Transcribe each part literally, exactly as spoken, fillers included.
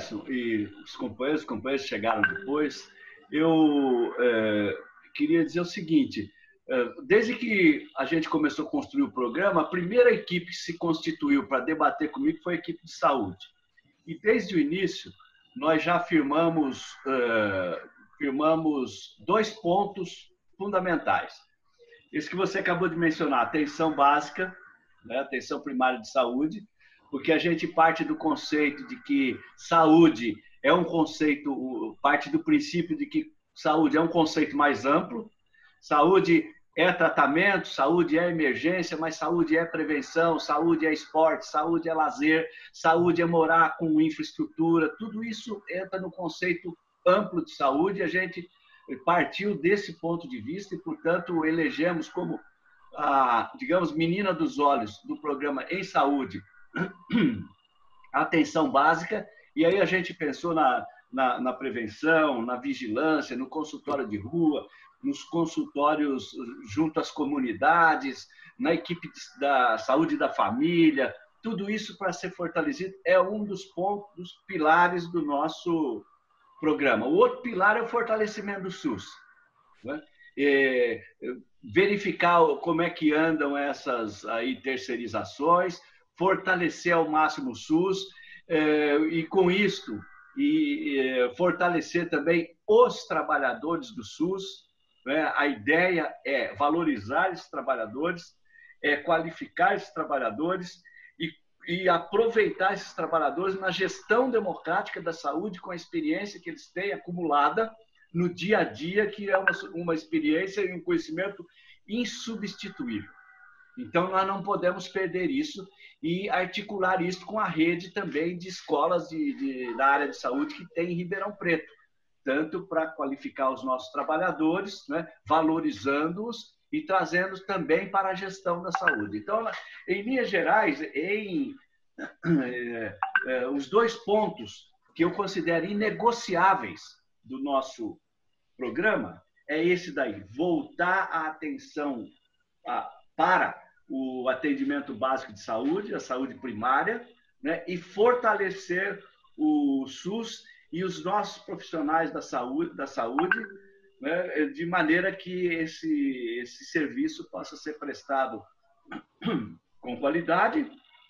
Gerson e os companheiros, os companheiros chegaram depois, eu é, queria dizer o seguinte, é, desde que a gente começou a construir o programa, a primeira equipe que se constituiu para debater comigo foi a equipe de saúde. E desde o início, nós já firmamos, é, firmamos dois pontos fundamentais. Esse que você acabou de mencionar, atenção básica, né, atenção primária de saúde, porque a gente parte do conceito de que saúde é um conceito, parte do princípio de que saúde é um conceito mais amplo, saúde é tratamento, saúde é emergência, mas saúde é prevenção, saúde é esporte, saúde é lazer, saúde é morar com infraestrutura, tudo isso entra no conceito amplo de saúde, a gente partiu desse ponto de vista e, portanto, elegemos como a, digamos, menina dos olhos do programa em saúde, a atenção básica, e aí a gente pensou na, na, na prevenção, na vigilância, no consultório de rua, nos consultórios junto às comunidades, na equipe da saúde da família, tudo isso para ser fortalecido é um dos pontos, dos pilares do nosso programa. O outro pilar é o fortalecimento do SUS, né? É, verificar como é que andam essas aí terceirizações, fortalecer ao máximo o SUS, é, e com isto e, e fortalecer também os trabalhadores do SUS, né? A ideia é valorizar esses trabalhadores, é qualificar esses trabalhadores e e aproveitar esses trabalhadores na gestão democrática da saúde com a experiência que eles têm acumulada no dia a dia, que é uma, uma experiência e um conhecimento insubstituível. Então, nós não podemos perder isso e articular isso com a rede também de escolas de, de, da área de saúde que tem em Ribeirão Preto, tanto para qualificar os nossos trabalhadores, né, valorizando-os e trazendo também para a gestão da saúde. Então, em linhas gerais, em é, é, os dois pontos que eu considero inegociáveis do nosso programa é esse daí, voltar a atenção a, para o atendimento básico de saúde, a saúde primária, né, e fortalecer o SUS e os nossos profissionais da saúde, da saúde, né, de maneira que esse, esse serviço possa ser prestado com qualidade,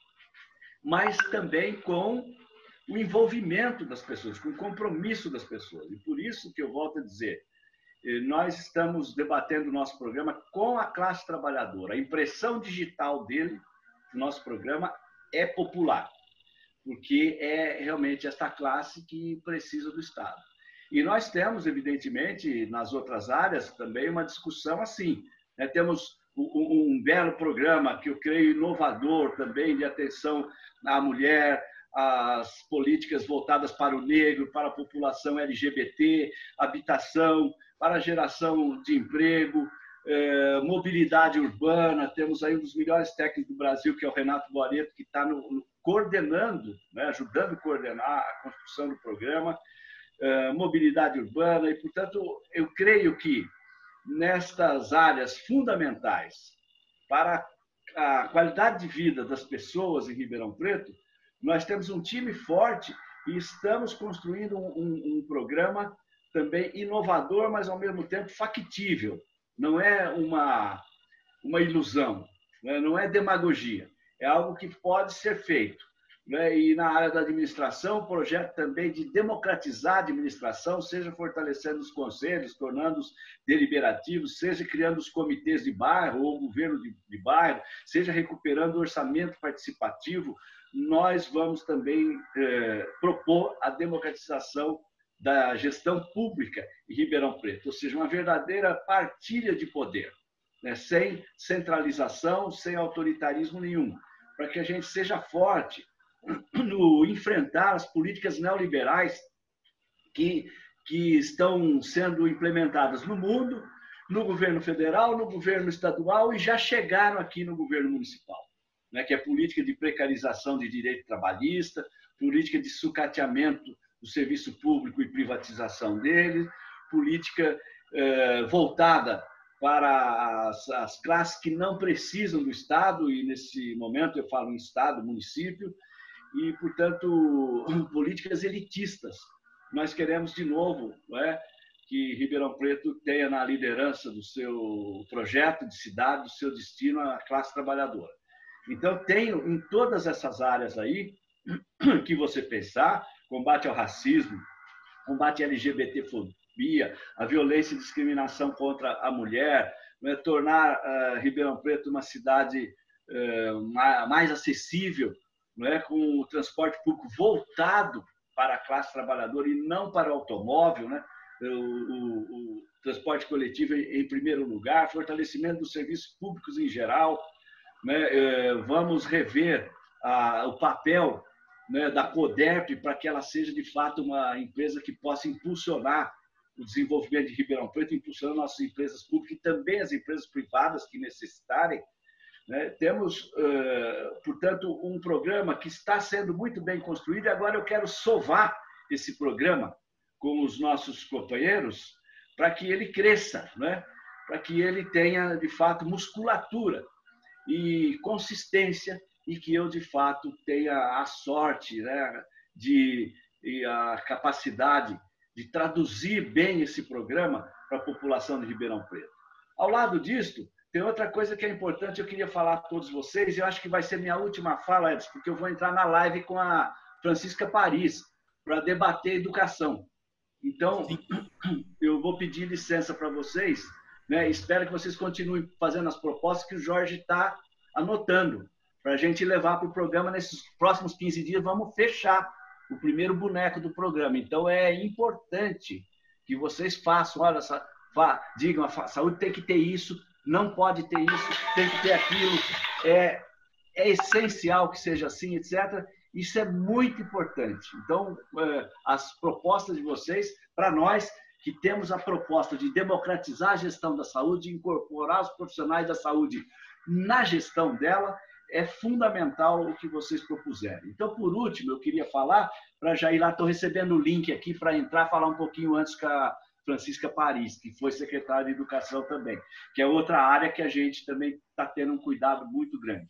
mas também com o envolvimento das pessoas, com o compromisso das pessoas. E por isso que eu volto a dizer, nós estamos debatendo o nosso programa com a classe trabalhadora. A impressão digital dele, do nosso programa, é popular, porque é realmente esta classe que precisa do Estado. E nós temos, evidentemente, nas outras áreas também uma discussão assim, né? Temos um, um belo programa que eu creio inovador também de atenção à mulher, às políticas voltadas para o negro, para a população L G B T, habitação, para a geração de emprego, eh, mobilidade urbana. Temos aí um dos melhores técnicos do Brasil, que é o Renato Boareto, que está no, no, coordenando, né? ajudando a coordenar a construção do programa. Mobilidade urbana e, portanto, eu creio que nestas áreas fundamentais para a qualidade de vida das pessoas em Ribeirão Preto, nós temos um time forte e estamos construindo um, um, um programa também inovador, mas ao mesmo tempo factível. Não é uma, uma ilusão, né? Não é demagogia, é algo que pode ser feito. E na área da administração, o projeto também de democratizar a administração, seja fortalecendo os conselhos, tornando-os deliberativos, seja criando os comitês de bairro ou governo de, de bairro, seja recuperando o orçamento participativo, nós vamos também eh, propor a democratização da gestão pública em Ribeirão Preto, ou seja, uma verdadeira partilha de poder, né? Sem centralização, sem autoritarismo nenhum, para que a gente seja forte no enfrentar as políticas neoliberais que, que estão sendo implementadas no mundo, no governo federal, no governo estadual e já chegaram aqui no governo municipal, né? Que é política de precarização de direito trabalhista, política de sucateamento do serviço público e privatização dele, política eh, voltada para as, as classes que não precisam do Estado, e nesse momento eu falo em Estado, município, e, portanto, políticas elitistas. Nós queremos, de novo, não é, que Ribeirão Preto tenha na liderança do seu projeto de cidade, do seu destino, a classe trabalhadora. Então, tenho em todas essas áreas aí que você pensar, combate ao racismo, combate à L G B T fobia, a violência e discriminação contra a mulher, né, tornar uh, Ribeirão Preto uma cidade uh, mais acessível, né, com o transporte público voltado para a classe trabalhadora e não para o automóvel, né? O, o, o transporte coletivo em, em primeiro lugar, fortalecimento dos serviços públicos em geral, né? Vamos rever a, o papel, né, da Coderp para que ela seja, de fato, uma empresa que possa impulsionar o desenvolvimento de Ribeirão Preto, impulsionando nossas empresas públicas e também as empresas privadas que necessitarem. Né? Temos, portanto, um programa que está sendo muito bem construído e agora eu quero sovar esse programa com os nossos companheiros para que ele cresça, né? Para que ele tenha, de fato, musculatura e consistência e que eu, de fato, tenha a sorte, né, de, e a capacidade de traduzir bem esse programa para a população de Ribeirão Preto. Ao lado disto, tem outra coisa que é importante, eu queria falar a todos vocês, eu acho que vai ser minha última fala, Edson, porque eu vou entrar na live com a Francisca Paris para debater educação. Então, eu vou pedir licença para vocês, né? Espero que vocês continuem fazendo as propostas que o Jorge está anotando, para a gente levar para o programa nesses próximos quinze dias. Vamos fechar o primeiro boneco do programa. Então, é importante que vocês façam, olha, digam, a saúde tem que ter isso, não pode ter isso, tem que ter aquilo, é, é essencial que seja assim, etcétera. Isso é muito importante. Então, as propostas de vocês, para nós que temos a proposta de democratizar a gestão da saúde, incorporar os profissionais da saúde na gestão dela, é fundamental o que vocês propuserem. Então, por último, eu queria falar, para já ir lá, estou recebendo o link aqui para entrar, falar um pouquinho antes com a Francisca Paris, que foi secretária de Educação também, que é outra área que a gente também está tendo um cuidado muito grande.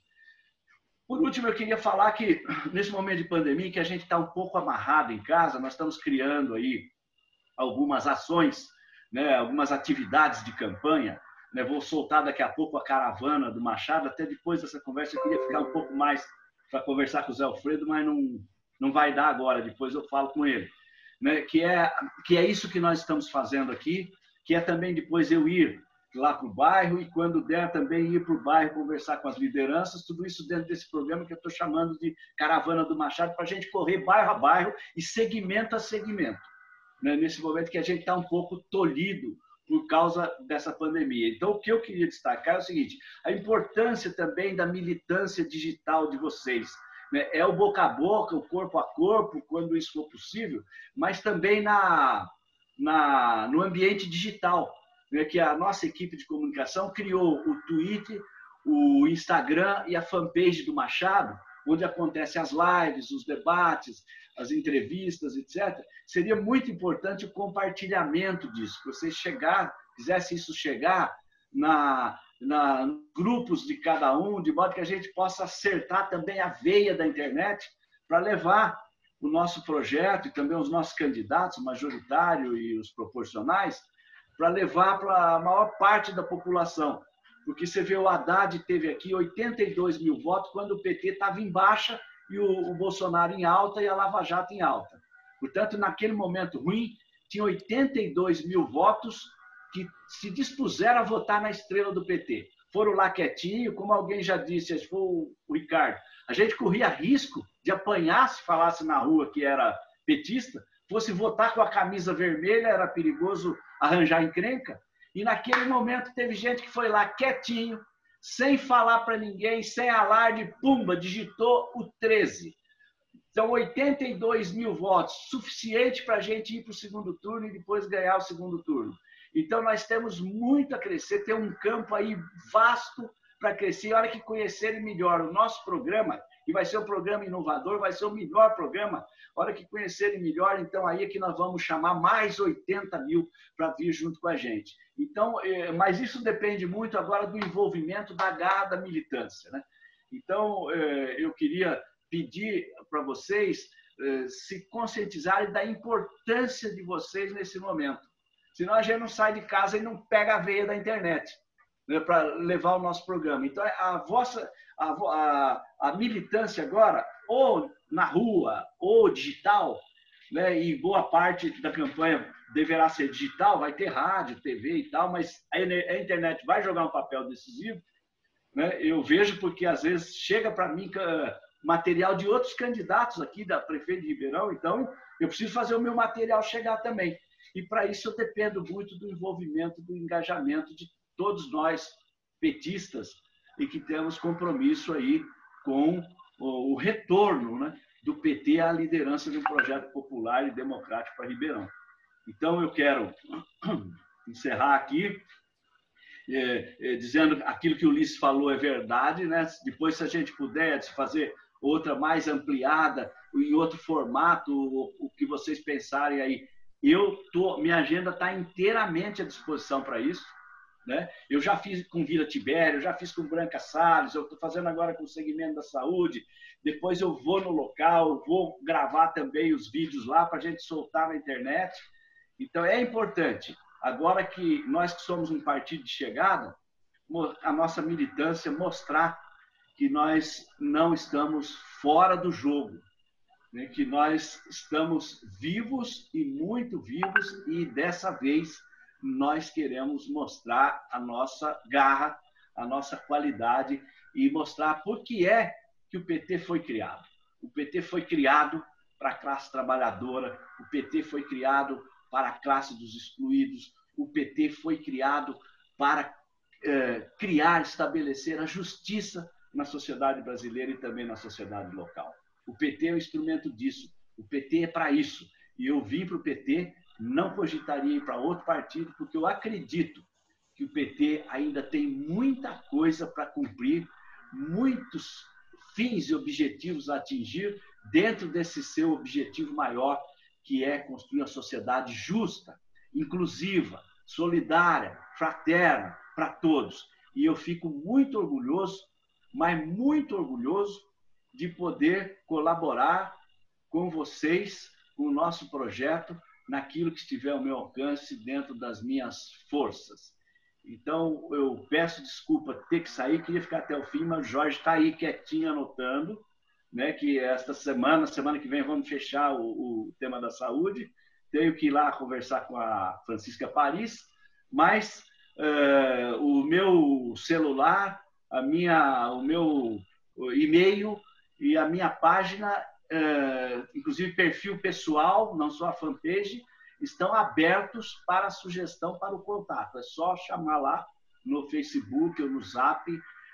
Por último, eu queria falar que, nesse momento de pandemia, que a gente está um pouco amarrado em casa, nós estamos criando aí algumas ações, né, algumas atividades de campanha, né, vou soltar daqui a pouco a caravana do Machado, até depois dessa conversa eu queria ficar um pouco mais para conversar com o Zé Alfredo, mas não, não vai dar agora, depois eu falo com ele. Né, que, é, que é isso que nós estamos fazendo aqui, que é também depois eu ir lá para o bairro e, quando der, também ir para o bairro conversar com as lideranças, tudo isso dentro desse programa que eu estou chamando de Caravana do Machado, para a gente correr bairro a bairro e segmento a segmento, né? Nesse momento que a gente está um pouco tolhido por causa dessa pandemia. Então, o que eu queria destacar é o seguinte, a importância também da militância digital de vocês, né? É o boca a boca, o corpo a corpo, quando isso for possível, mas também na, na, no ambiente digital, que a nossa equipe de comunicação criou o Twitter, o Instagram e a fanpage do Machado, onde acontecem as lives, os debates, as entrevistas, etcétera. Seria muito importante o compartilhamento disso, que vocês chegar, fizessem isso chegar na, na nos grupos de cada um, de modo que a gente possa acertar também a veia da internet para levar o nosso projeto e também os nossos candidatos, o majoritário e os proporcionais, para levar para a maior parte da população. Porque você vê, o Haddad teve aqui oitenta e dois mil votos quando o P T estava em baixa e o, o Bolsonaro em alta e a Lava Jato em alta. Portanto, naquele momento ruim, tinha oitenta e dois mil votos que se dispuseram a votar na estrela do P T. Foram lá quietinho, como alguém já disse, acho que foi o, o Ricardo, a gente corria risco de apanhar se falasse na rua que era petista, fosse votar com a camisa vermelha, era perigoso arranjar encrenca, e naquele momento teve gente que foi lá quietinho, sem falar para ninguém, sem alarde, pumba, digitou o treze. Então, oitenta e dois mil votos, suficiente para a gente ir para o segundo turno e depois ganhar o segundo turno. Então, nós temos muito a crescer, tem um campo aí vasto para crescer. E a hora que conhecerem melhor o nosso programa, e vai ser um programa inovador, vai ser o melhor programa, a hora que conhecerem melhor, então aí é que nós vamos chamar mais oitenta mil para vir junto com a gente. Então, mas isso depende muito agora do envolvimento da garra da militância, né? Então, eu queria pedir para vocês eh, se conscientizarem da importância de vocês nesse momento. Senão a gente não sai de casa e não pega a veia da internet, né, para levar o nosso programa. Então, a vossa a, a, a militância agora, ou na rua, ou digital, né, e boa parte da campanha deverá ser digital, vai ter rádio, T V e tal, mas a internet vai jogar um papel decisivo, né? Eu vejo porque, às vezes, chega para mim material de outros candidatos aqui da prefeita de Ribeirão, então eu preciso fazer o meu material chegar também. E, para isso, eu dependo muito do envolvimento, do engajamento de todos nós, petistas, e que temos compromisso aí com o retorno, né, do P T à liderança de um projeto popular e democrático para Ribeirão. Então, eu quero encerrar aqui é, é, dizendo aquilo que o Ulisses falou é verdade, né? Depois, se a gente puder fazer outra mais ampliada, em outro formato, o, o que vocês pensarem aí, eu tô, minha agenda está inteiramente à disposição para isso, né? Eu já fiz com Vila Tibério, já fiz com Branca Salles, eu estou fazendo agora com o segmento da saúde, depois eu vou no local, vou gravar também os vídeos lá para a gente soltar na internet. Então, é importante, agora que nós que somos um partido de chegada, a nossa militância mostrar que nós não estamos fora do jogo, né? Que nós estamos vivos e muito vivos, e dessa vez nós queremos mostrar a nossa garra, a nossa qualidade e mostrar por que é que o P T foi criado. O P T foi criado para a classe trabalhadora, o P T foi criado para a classe dos excluídos, o P T foi criado para eh, criar, estabelecer a justiça na sociedade brasileira e também na sociedade local. O P T é um instrumento disso, o P T é para isso. E eu vim para o P T, não cogitaria ir para outro partido, porque eu acredito que o P T ainda tem muita coisa para cumprir, muitos fins e objetivos a atingir dentro desse seu objetivo maior, que é construir uma sociedade justa, inclusiva, solidária, fraterna, para todos. E eu fico muito orgulhoso, mas muito orgulhoso, de poder colaborar com vocês, com o nosso projeto, naquilo que estiver ao meu alcance, dentro das minhas forças. Então, eu peço desculpa ter que sair, queria ficar até o fim, mas o Jorge está aí quietinho anotando, né, que esta semana, semana que vem, vamos fechar o, o tema da saúde. Tenho que ir lá conversar com a Francisca Paris, mas uh, o meu celular, a minha, o meu e-mail e a minha página, uh, inclusive perfil pessoal, não só a fanpage, estão abertos para sugestão, para o contato. É só chamar lá no Facebook ou no Zap,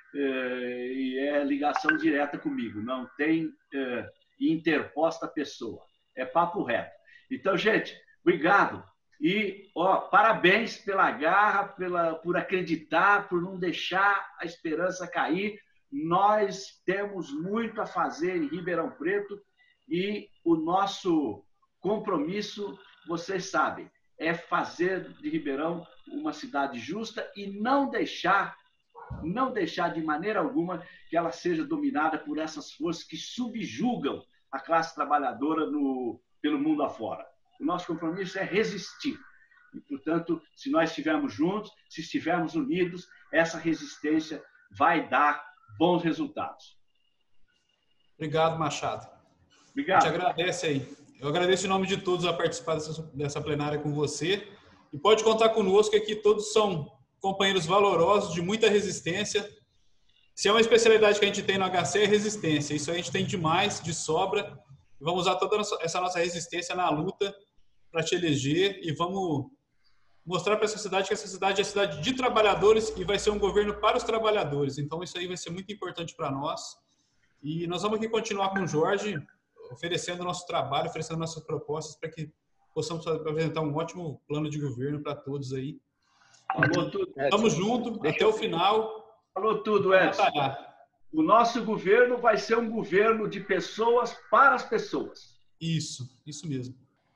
e é ligação direta comigo, não tem é, interposta pessoa, é papo reto. Então, gente, obrigado e ó, parabéns pela garra, pela, por acreditar, por não deixar a esperança cair. Nós temos muito a fazer em Ribeirão Preto e o nosso compromisso, vocês sabem, é fazer de Ribeirão uma cidade justa e não deixar não deixar de maneira alguma que ela seja dominada por essas forças que subjugam a classe trabalhadora no, pelo mundo afora. O nosso compromisso é resistir. E, portanto, se nós estivermos juntos, se estivermos unidos, essa resistência vai dar bons resultados. Obrigado, Machado. Obrigado. A gente agradece aí. Eu agradeço em nome de todos a participar dessa, dessa plenária com você. E pode contar conosco aqui, todos são companheiros valorosos, de muita resistência. Se é uma especialidade que a gente tem no H C, é resistência. Isso a gente tem demais, de sobra. Vamos usar toda essa nossa resistência na luta para te eleger e vamos mostrar para essa cidade que essa cidade é cidade de trabalhadores e vai ser um governo para os trabalhadores. Então, isso aí vai ser muito importante para nós. E nós vamos aqui continuar com o Jorge, oferecendo nosso trabalho, oferecendo nossas propostas para que possamos apresentar um ótimo plano de governo para todos aí. Falou tudo. Estamos juntos até o final. Falou tudo, Edson. O nosso governo vai ser um governo de pessoas para as pessoas. Isso, isso mesmo.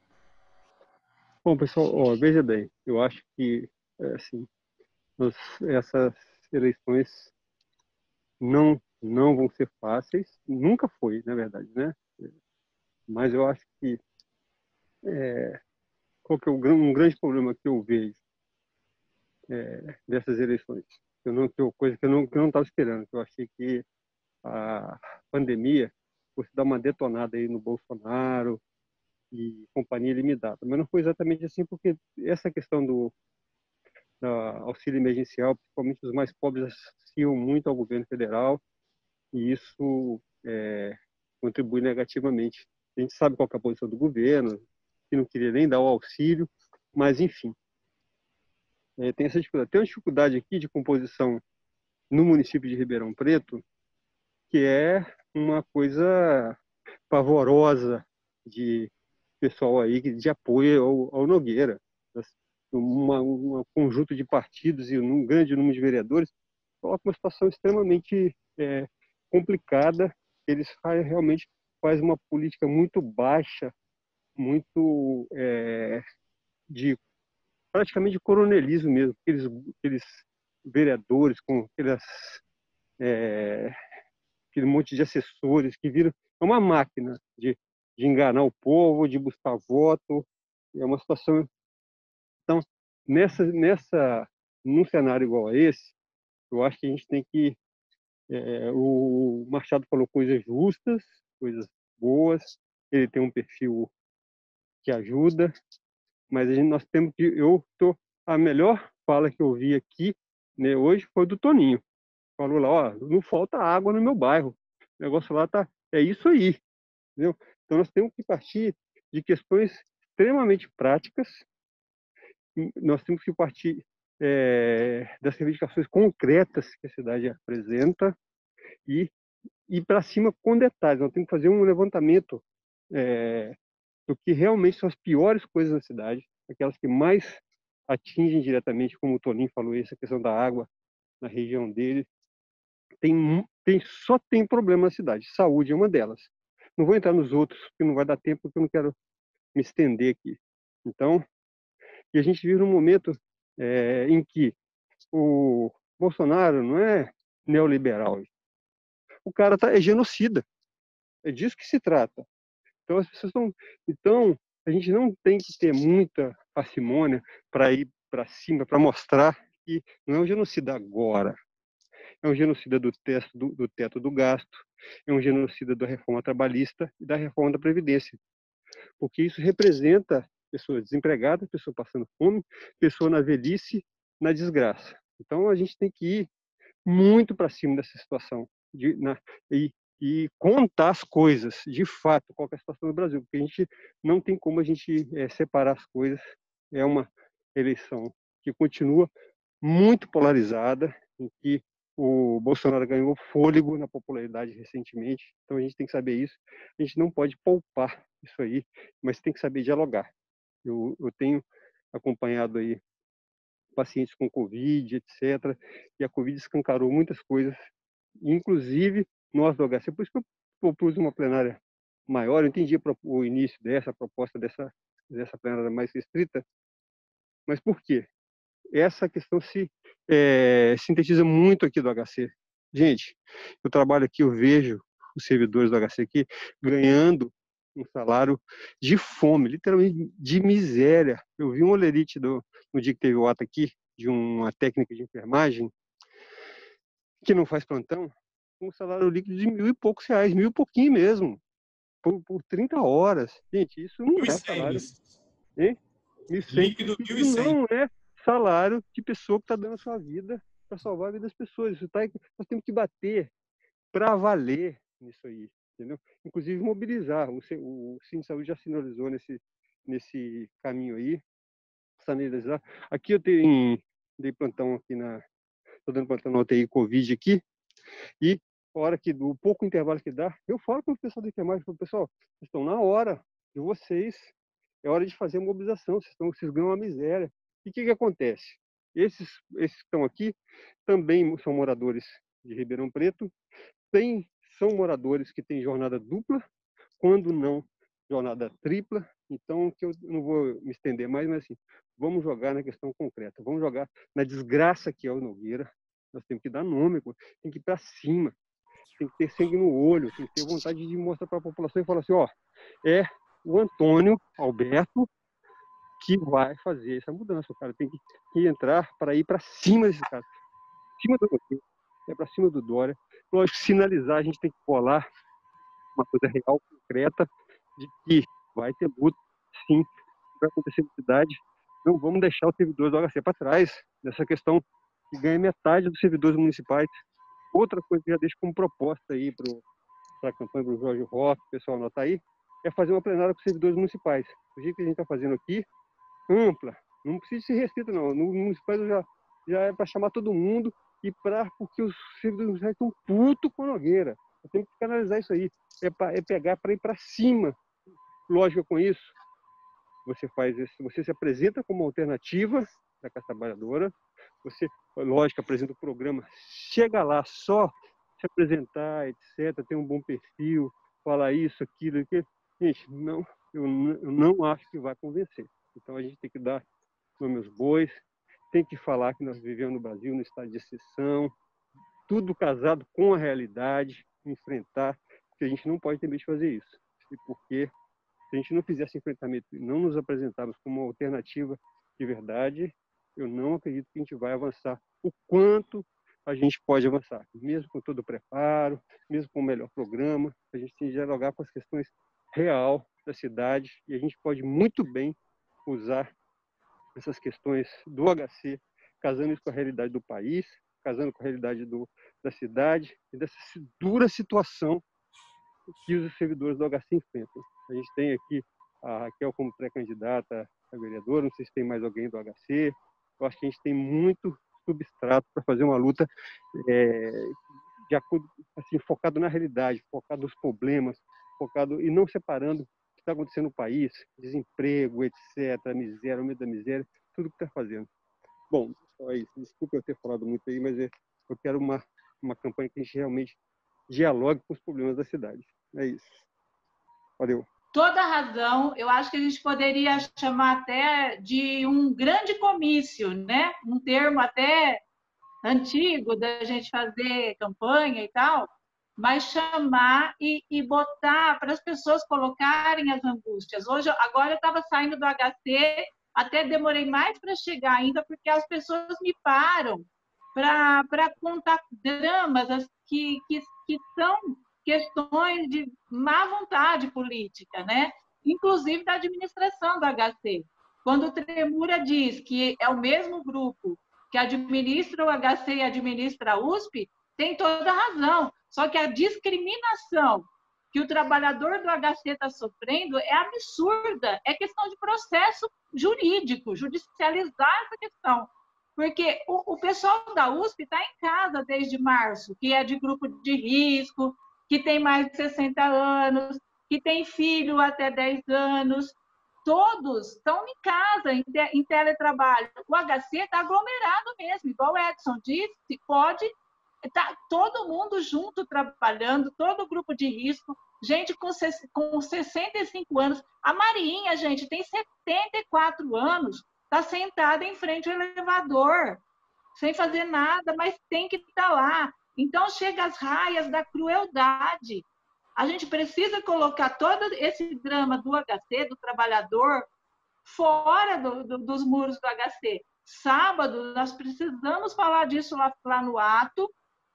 Bom, pessoal, ó, veja bem, eu acho que assim, nós, essas eleições não não vão ser fáceis, nunca foi, na verdade, né? Mas eu acho que é, qual que é o, um grande problema que eu vejo é, dessas eleições? Eu não, que eu, coisa que eu não que eu não estava esperando, que eu achei que a pandemia fosse dar uma detonada aí no Bolsonaro e companhia limitada, mas não foi exatamente assim, porque essa questão do da auxílio emergencial, principalmente os mais pobres, associam muito ao governo federal e isso é, contribui negativamente. A gente sabe qual é a posição do governo, que não queria nem dar o auxílio, mas enfim, é, tem essa dificuldade. Tem uma dificuldade aqui de composição no município de Ribeirão Preto, que é uma coisa pavorosa de pessoal aí de apoio ao, ao Nogueira. Uma, um conjunto de partidos e um grande número de vereadores coloca uma situação extremamente é, complicada. Eles fazem, realmente fazem uma política muito baixa, muito é, de praticamente de coronelismo mesmo. Aqueles, aqueles vereadores com aquelas, é, aquele monte de assessores que viram é uma máquina de, de enganar o povo, de buscar voto. É uma situação. Então, nessa, nessa, num cenário igual a esse, eu acho que a gente tem que. É, o Machado falou coisas justas, coisas boas, ele tem um perfil que ajuda, mas a gente, nós temos que. Eu tô, a melhor fala que eu vi aqui, né, hoje foi do Toninho. Falou lá: ó, não falta água no meu bairro. O negócio lá tá. É isso aí. Entendeu? Então, nós temos que partir de questões extremamente práticas. Nós temos que partir é, das reivindicações concretas que a cidade apresenta e ir para cima com detalhes. Nós temos que fazer um levantamento é, do que realmente são as piores coisas na cidade, aquelas que mais atingem diretamente, como o Toninho falou, essa questão da água na região dele. Tem, tem, só tem problema na cidade. Saúde é uma delas. Não vou entrar nos outros, porque não vai dar tempo, porque eu não quero me estender aqui. Então, e a gente vive num momento é, em que o Bolsonaro não é neoliberal. O cara tá, é genocida. É disso que se trata. Então, as pessoas estão. Então, a gente não tem que ter muita parcimônia para ir para cima, para mostrar que não é um genocida agora. É um genocida do teto do, do teto do gasto, é um genocida da reforma trabalhista e da reforma da Previdência. Porque isso representa pessoas desempregadas, pessoas passando fome, pessoas na velhice, na desgraça. Então, a gente tem que ir muito para cima dessa situação de, na, e, e contar as coisas, de fato, qual é a situação do Brasil, porque a gente não tem como a gente é, separar as coisas. É uma eleição que continua muito polarizada, em que o Bolsonaro ganhou fôlego na popularidade recentemente, então a gente tem que saber isso. A gente não pode poupar isso aí, mas tem que saber dialogar. Eu, eu tenho acompanhado aí pacientes com Covid, etcétera. E a Covid escancarou muitas coisas, inclusive nós do H C. Por isso que eu propus uma plenária maior. Eu entendi o início dessa, a proposta dessa, dessa plenária mais restrita. Mas por quê? Essa questão se é, sintetiza muito aqui do H C. Gente, eu trabalho aqui, eu vejo os servidores do H C aqui ganhando um salário de fome, literalmente de miséria. Eu vi um olerite do, no dia que teve o ato aqui, de uma técnica de enfermagem, que não faz plantão, com um salário líquido de mil e poucos reais, mil e pouquinho mesmo, por, por trinta horas. Gente, isso não é salário. Hein? mil e cem. Líquido Isso mil e cem. não é salário de pessoa que está dando a sua vida para salvar a vida das pessoas. Isso tá, nós temos que bater para valer nisso aí, entendeu? Inclusive mobilizar. O, o Cine de Saúde já sinalizou nesse, nesse caminho aí, sinalizar. Aqui eu tenho, dei plantão aqui na, estou dando plantão na U T I Covid aqui, e a hora que, do pouco intervalo que dá, eu falo com o pessoal da enfermagem, falo, pessoal, vocês estão na hora de vocês, é hora de fazer a mobilização, vocês, estão, vocês ganham uma miséria. E o que, que acontece? Esses, esses que estão aqui também são moradores de Ribeirão Preto, tem, são moradores que têm jornada dupla, quando não jornada tripla. Então, que eu não vou me estender mais, mas assim, vamos jogar na questão concreta, vamos jogar na desgraça que é o Nogueira. Nós temos que dar nome, tem que ir para cima, tem que ter sangue no olho, tem que ter vontade de mostrar para a população e falar assim, ó, é o Antônio Alberto que vai fazer essa mudança. O cara tem que, que entrar para ir para cima desse cara. Cima do Dória, é para cima do Dória. Lógico, sinalizar, a gente tem que colar uma coisa real, concreta, de que vai ter luta, sim, vai acontecer na cidade. Não vamos deixar os servidores do H C para trás, nessa questão que ganha metade dos servidores municipais. Outra coisa que eu já deixo como proposta aí para a campanha do Jorge Roque, o pessoal anotar aí, é fazer uma plenária com os servidores municipais. O jeito que a gente está fazendo aqui, ampla, não precisa ser restrito não, no municipal já, já é para chamar todo mundo e para porque os servidores municipais estão putos com a Nogueira. Eu tenho que canalizar isso aí, é, pra, é pegar para ir para cima. Lógico, com isso, você faz isso, você se apresenta como alternativa da classe trabalhadora, você, lógico, apresenta o programa, chega lá só se apresentar, etcétera, tem um bom perfil, falar isso, aquilo, aquilo. Gente, não, eu, eu não acho que vai convencer. Então a gente tem que dar nome aos bois, tem que falar que nós vivemos no Brasil, no estado de exceção, tudo casado com a realidade, enfrentar, porque a gente não pode ter medo de fazer isso. E porque se a gente não fizer esse enfrentamento e não nos apresentarmos como uma alternativa de verdade, eu não acredito que a gente vai avançar o quanto a gente pode avançar, mesmo com todo o preparo, mesmo com o melhor programa, a gente tem que dialogar com as questões real da cidade e a gente pode muito bem usar essas questões do H C, casando isso com a realidade do país, casando com a realidade do, da cidade e dessa dura situação que os servidores do H C enfrentam. A gente tem aqui a Raquel como pré-candidata a vereadora, não sei se tem mais alguém do H C. Eu acho que a gente tem muito substrato para fazer uma luta é, de acordo, assim, focado na realidade, focado nos problemas, focado e não separando o que está acontecendo no país, desemprego, etcétera, miséria, o medo da miséria, tudo que está fazendo. Bom, é isso. Desculpa eu ter falado muito aí, mas é, eu quero uma, uma campanha que a gente realmente dialogue com os problemas da cidade. É isso. Valeu. Toda razão. Eu acho que a gente poderia chamar até de um grande comício, né? Um termo até antigo da gente fazer campanha e tal, mas chamar e, e botar para as pessoas colocarem as angústias. Hoje, agora eu estava saindo do H C, até demorei mais para chegar ainda, porque as pessoas me param para contar dramas que, que, que são questões de má vontade política, né? Inclusive da administração do H C. Quando o Tremura diz que é o mesmo grupo que administra o H C e administra a U S P, tem toda a razão. Só que a discriminação que o trabalhador do H C está sofrendo é absurda. É questão de processo jurídico, judicializar essa questão. Porque o, o pessoal da U S P está em casa desde março, que é de grupo de risco, que tem mais de sessenta anos, que tem filho até dez anos. Todos estão em casa, em, te, em teletrabalho. O H C está aglomerado mesmo, igual o Edson disse, pode estar tá todo mundo junto trabalhando, todo grupo de risco, gente com, com sessenta e cinco anos. A Marinha, gente, tem setenta e quatro anos, está sentada em frente ao elevador, sem fazer nada, mas tem que estar tá lá. Então, chega às raias da crueldade. A gente precisa colocar todo esse drama do H C, do trabalhador, fora do, do, dos muros do H C. Sábado, nós precisamos falar disso lá, lá no ato,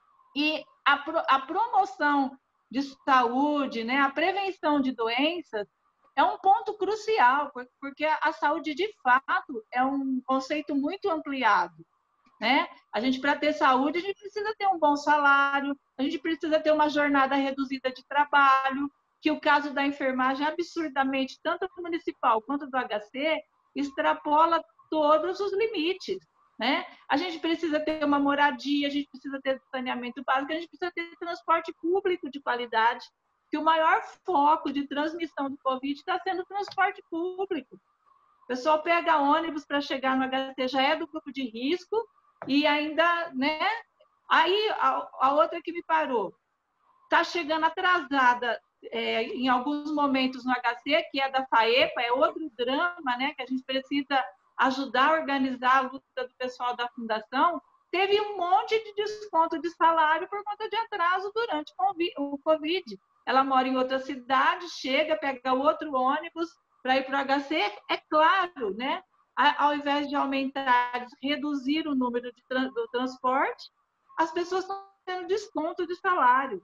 e a, pro, a promoção de saúde, né, a prevenção de doenças, é um ponto crucial, porque a saúde, de fato, é um conceito muito ampliado. Né? A gente, para ter saúde, a gente precisa ter um bom salário, a gente precisa ter uma jornada reduzida de trabalho, que o caso da enfermagem, absurdamente, tanto do municipal quanto do H C, extrapola todos os limites. Né? A gente precisa ter uma moradia, a gente precisa ter saneamento básico, a gente precisa ter transporte público de qualidade, que o maior foco de transmissão do Covid está sendo o transporte público. O pessoal pega ônibus para chegar no H C, já é do grupo de risco, e ainda, né? Aí, a, a outra que me parou, está chegando atrasada é, em alguns momentos no H C, que é da FAEPA, é outro drama, né? Que a gente precisa ajudar a organizar a luta do pessoal da fundação, teve um monte de desconto de salário por conta de atraso durante o Covid. Ela mora em outra cidade, chega, pega outro ônibus para ir para o H C, é claro, né? Ao invés de aumentar, reduzir o número de tra do transporte, as pessoas estão tendo desconto de salário.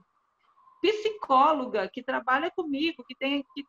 Psicóloga que trabalha comigo, que tem que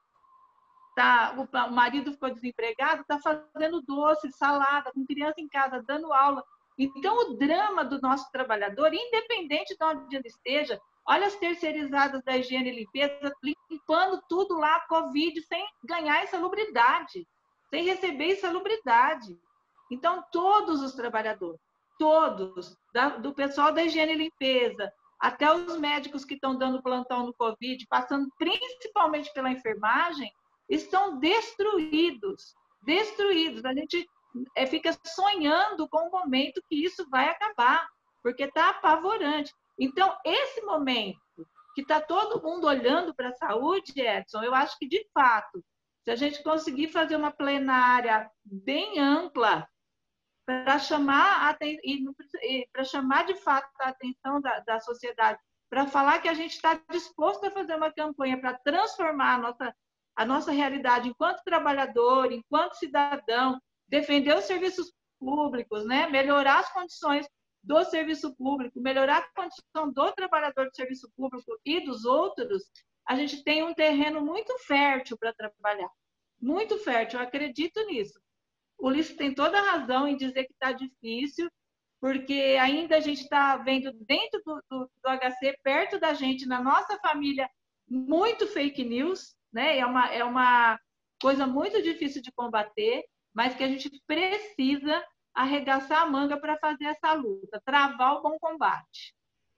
tá, o marido ficou desempregado, está fazendo doce, salada, com criança em casa, dando aula. Então, o drama do nosso trabalhador, independente de onde ele esteja, olha as terceirizadas da higiene e limpeza, limpando tudo lá, Covid, sem ganhar insalubridade, sem receber insalubridade. Então, todos os trabalhadores, todos, do pessoal da higiene e limpeza, até os médicos que estão dando plantão no Covid, passando principalmente pela enfermagem, estão destruídos, destruídos. A gente é, fica sonhando com o momento que isso vai acabar, porque está apavorante. Então, esse momento que está todo mundo olhando para a saúde, Edson, eu acho que, de fato, se a gente conseguir fazer uma plenária bem ampla para chamar, para chamar, de fato, a atenção da, da sociedade, para falar que a gente está disposto a fazer uma campanha para transformar a nossa, a nossa realidade enquanto trabalhador, enquanto cidadão, defender os serviços públicos, né? Melhorar as condições do serviço público, melhorar a condição do trabalhador do serviço público e dos outros, a gente tem um terreno muito fértil para trabalhar. Muito fértil, eu acredito nisso. O Ulisses tem toda a razão em dizer que está difícil, porque ainda a gente está vendo dentro do, do, do H C, perto da gente, na nossa família, muito fake news, né? É uma, é uma coisa muito difícil de combater, mas que a gente precisa arregaçar a manga para fazer essa luta, travar o bom combate.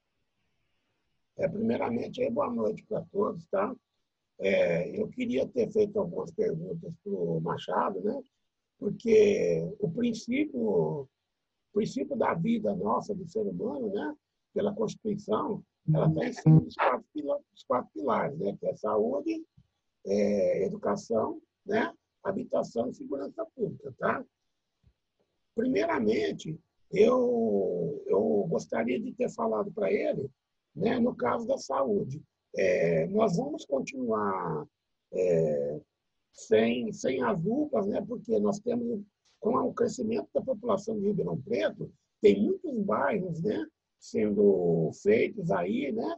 É, primeiramente, aí, boa noite para todos, tá? É, eu queria ter feito algumas perguntas para o Machado, né? Porque o princípio, o princípio da vida nossa, do ser humano, né? Pela Constituição, ela está em cima dos quatro, pilares, dos quatro pilares, né? Que é saúde, é, educação, né? Habitação e segurança pública, tá? Primeiramente, eu, eu gostaria de ter falado para ele, né, no caso da saúde, é, nós vamos continuar é, sem, sem as U P As, né, porque nós temos, com o crescimento da população de Ribeirão Preto, tem muitos bairros, né, sendo feitos aí, né,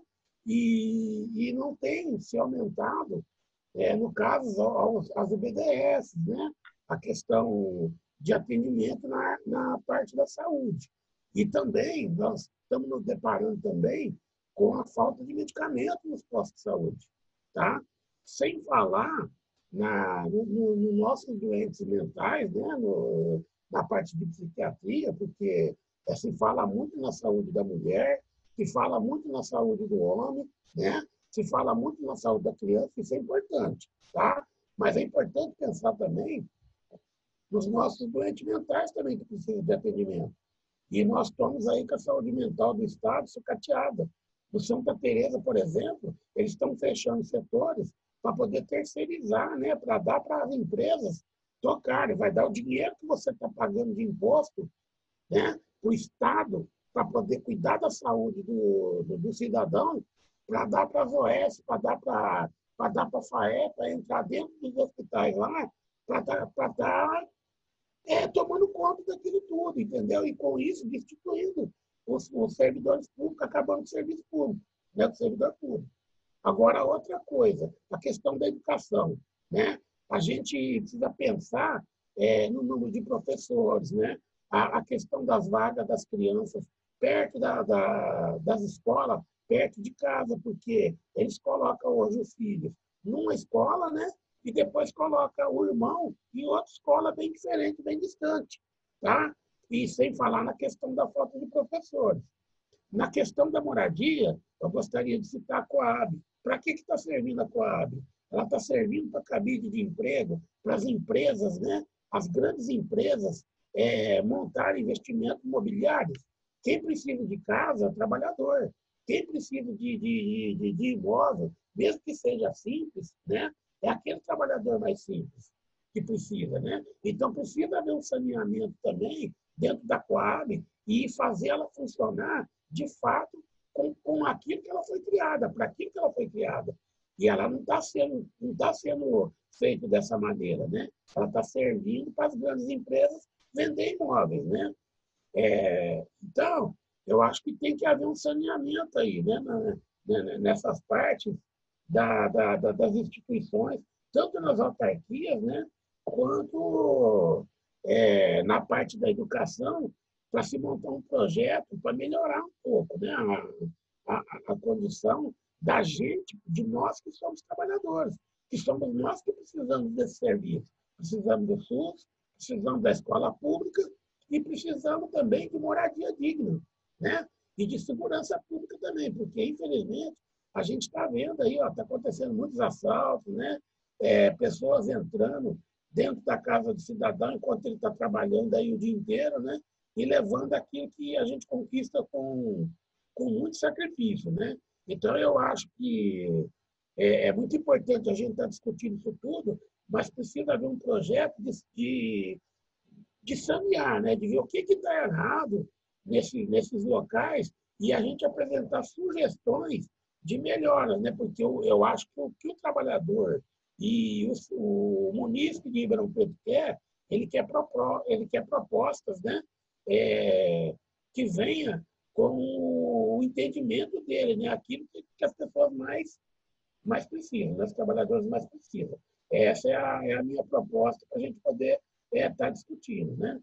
e, e não tem se aumentado, é, no caso, aos, as U B D S, né, a questão de atendimento na, na parte da saúde. E também, nós estamos nos deparando também com a falta de medicamento nos postos de saúde. Tá? Sem falar na, no, no, no nossos doentes mentais, né? no, na parte de psiquiatria, porque é, se fala muito na saúde da mulher, se fala muito na saúde do homem, né? Se fala muito na saúde da criança, isso é importante. Tá? Mas é importante pensar também nos nossos doentes mentais também que precisam de atendimento. E nós estamos aí com a saúde mental do Estado sucateada. No Santa Teresa, por exemplo, eles estão fechando setores para poder terceirizar, né, para dar para as empresas tocarem. Vai dar o dinheiro que você está pagando de imposto, né, para o Estado, para poder cuidar da saúde do, do, do cidadão, para dar para as O S, para dar para para dar para a F A E, para entrar dentro dos hospitais lá, para dar, dar é, tomando conta daquilo tudo, entendeu? E com isso, destituindo os, os servidores públicos, acabando com o serviço público, né? O servidor público. Agora, outra coisa, a questão da educação, né? A gente precisa pensar é, no número de professores, né? A, a questão das vagas das crianças perto da, da, das escolas, perto de casa, porque eles colocam hoje os filhos numa escola, né? E depois coloca o irmão em outra escola bem diferente, bem distante, tá? E sem falar na questão da falta de professores. Na questão da moradia, eu gostaria de citar a Coab. Para que está servindo a Coab? Ela está servindo para cabide de emprego, para as empresas, né? As grandes empresas é, montarem investimentos imobiliários. Quem precisa de casa é o trabalhador. Quem precisa de, de, de, de imóvel, mesmo que seja simples, né? É aquele trabalhador mais simples que precisa, né? Então, precisa haver um saneamento também dentro da Coab e fazê-la funcionar, de fato, com, com aquilo que ela foi criada, para aquilo que ela foi criada. E ela não está sendo, não tá sendo feita dessa maneira, né? Ela está servindo para as grandes empresas vender imóveis, né? É, então, eu acho que tem que haver um saneamento aí, né? Na, nessas partes da, da, da, das instituições, tanto nas autarquias, né? Quanto é, na parte da educação, para se montar um projeto para melhorar um pouco, né? a, a, a condição da gente, de nós que somos trabalhadores, que somos nós que precisamos desse serviço. Precisamos do SUS, precisamos da escola pública e precisamos também de moradia digna, né? E de segurança pública também, porque, infelizmente, a gente está vendo aí, está acontecendo muitos assaltos, né? É, pessoas entrando dentro da casa do cidadão enquanto ele está trabalhando aí o dia inteiro, né? E levando aquilo que a gente conquista com, com muito sacrifício, né? Então, eu acho que é, é muito importante a gente estar discutindo isso tudo, mas precisa haver um projeto de, de, de sanear, né? De ver o que está errado nesse, nesses locais e a gente apresentar sugestões de melhoras, né? Porque eu, eu acho que o que o trabalhador e o, o munícipe de Ribeirão Preto quer, ele quer, propor, ele quer propostas, né? É, que venha com o entendimento dele, né? Aquilo que as pessoas mais, mais precisam, né? Os trabalhadores mais precisam. Essa é a, é a minha proposta para a gente poder estar é, tá discutindo, né?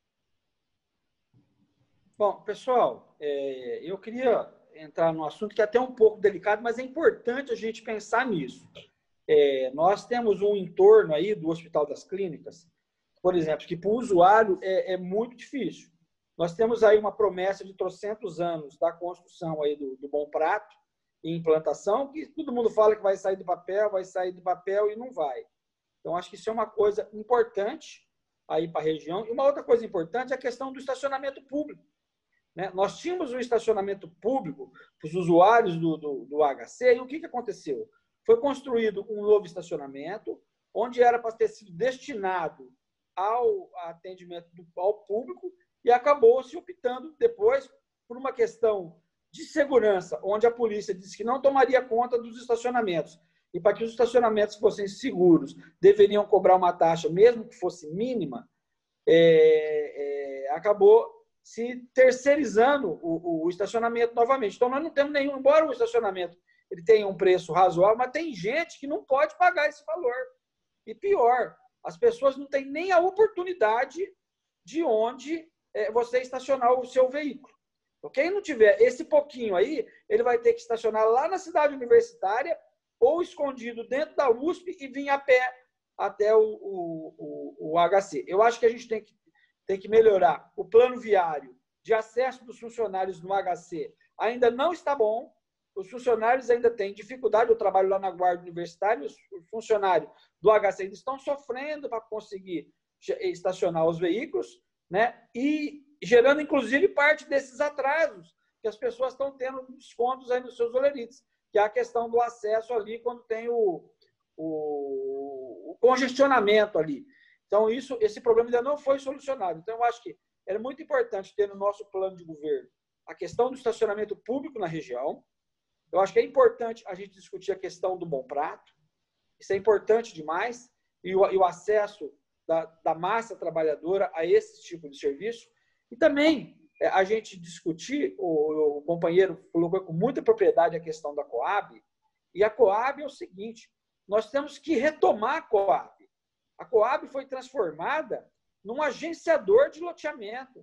Bom, pessoal, é, eu queria entrar num assunto que é até um pouco delicado, mas é importante a gente pensar nisso. É, nós temos um entorno aí do Hospital das Clínicas, por exemplo, que para o usuário é, é muito difícil. Nós temos aí uma promessa de trocentos anos da construção aí do, do Bom Prato e implantação, que todo mundo fala que vai sair do papel, vai sair do papel e não vai. Então, acho que isso é uma coisa importante aí para a região. E uma outra coisa importante é a questão do estacionamento público, né? Nós tínhamos um estacionamento público para os usuários do, do, do H C, e o que, que aconteceu? Foi construído um novo estacionamento, onde era para ter sido destinado ao atendimento do, ao público, e acabou se optando depois por uma questão de segurança, onde a polícia disse que não tomaria conta dos estacionamentos. E para que os estacionamentos fossem seguros, deveriam cobrar uma taxa, mesmo que fosse mínima, é, é, acabou se terceirizando o, o estacionamento novamente. Então, nós não temos nenhum, embora o estacionamento ele tenha um preço razoável, mas tem gente que não pode pagar esse valor. E pior, as pessoas não têm nem a oportunidade de onde é, você estacionar o seu veículo. Então, quem não tiver esse pouquinho aí, ele vai ter que estacionar lá na cidade universitária ou escondido dentro da U S P e vir a pé até o, o, o, o H C. Eu acho que a gente tem que, tem que melhorar o plano viário de acesso dos funcionários no H C. Ainda não está bom. Os funcionários ainda têm dificuldade. Eu trabalho lá na Guarda Universitária, os funcionários do H C ainda estão sofrendo para conseguir estacionar os veículos, né? E gerando, inclusive, parte desses atrasos que as pessoas estão tendo descontos aí nos seus olerites, que é a questão do acesso ali quando tem o, o, o congestionamento ali. Então, isso, esse problema ainda não foi solucionado. Então, eu acho que é muito importante ter no nosso plano de governo a questão do estacionamento público na região. Eu acho que é importante a gente discutir a questão do Bom Prato. Isso é importante demais. E o, e o acesso da, da massa trabalhadora a esse tipo de serviço. E também é, a gente discutir, o, o companheiro colocou com muita propriedade a questão da Coab. E a Coab é o seguinte, nós temos que retomar a Coab. A Coab foi transformada num agenciador de loteamento,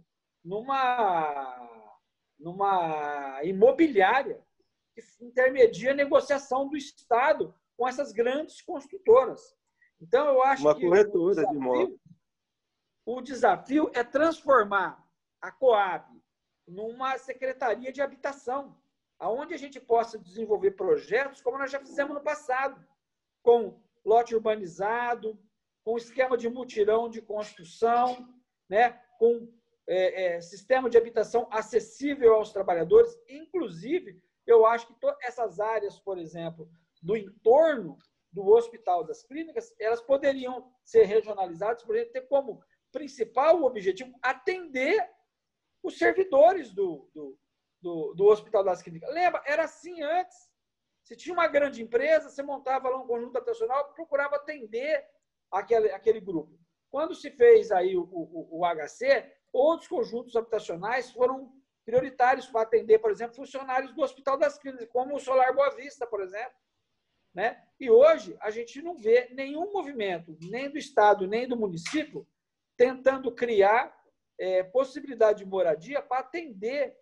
numa, numa imobiliária que intermedia a negociação do Estado com essas grandes construtoras. Então, eu acho Uma que corretora o desafio, de imóvel. o desafio é transformar a Coab numa secretaria de habitação, onde a gente possa desenvolver projetos como nós já fizemos no passado, com lote urbanizado, com esquema de mutirão de construção, né? Com é, é, sistema de habitação acessível aos trabalhadores. Inclusive, eu acho que todas essas áreas, por exemplo, do entorno do Hospital das Clínicas, elas poderiam ser regionalizadas, por exemplo, ter como principal objetivo atender os servidores do, do, do, do Hospital das Clínicas. Lembra? Era assim antes. Se tinha uma grande empresa, você montava lá um conjunto habitacional, procurava atender aquele, aquele grupo. Quando se fez aí o, o, o H C, outros conjuntos habitacionais foram prioritários para atender, por exemplo, funcionários do Hospital das Clínicas, como o Solar Boa Vista, por exemplo. Né? E hoje a gente não vê nenhum movimento, nem do Estado, nem do município, tentando criar é, possibilidade de moradia para atender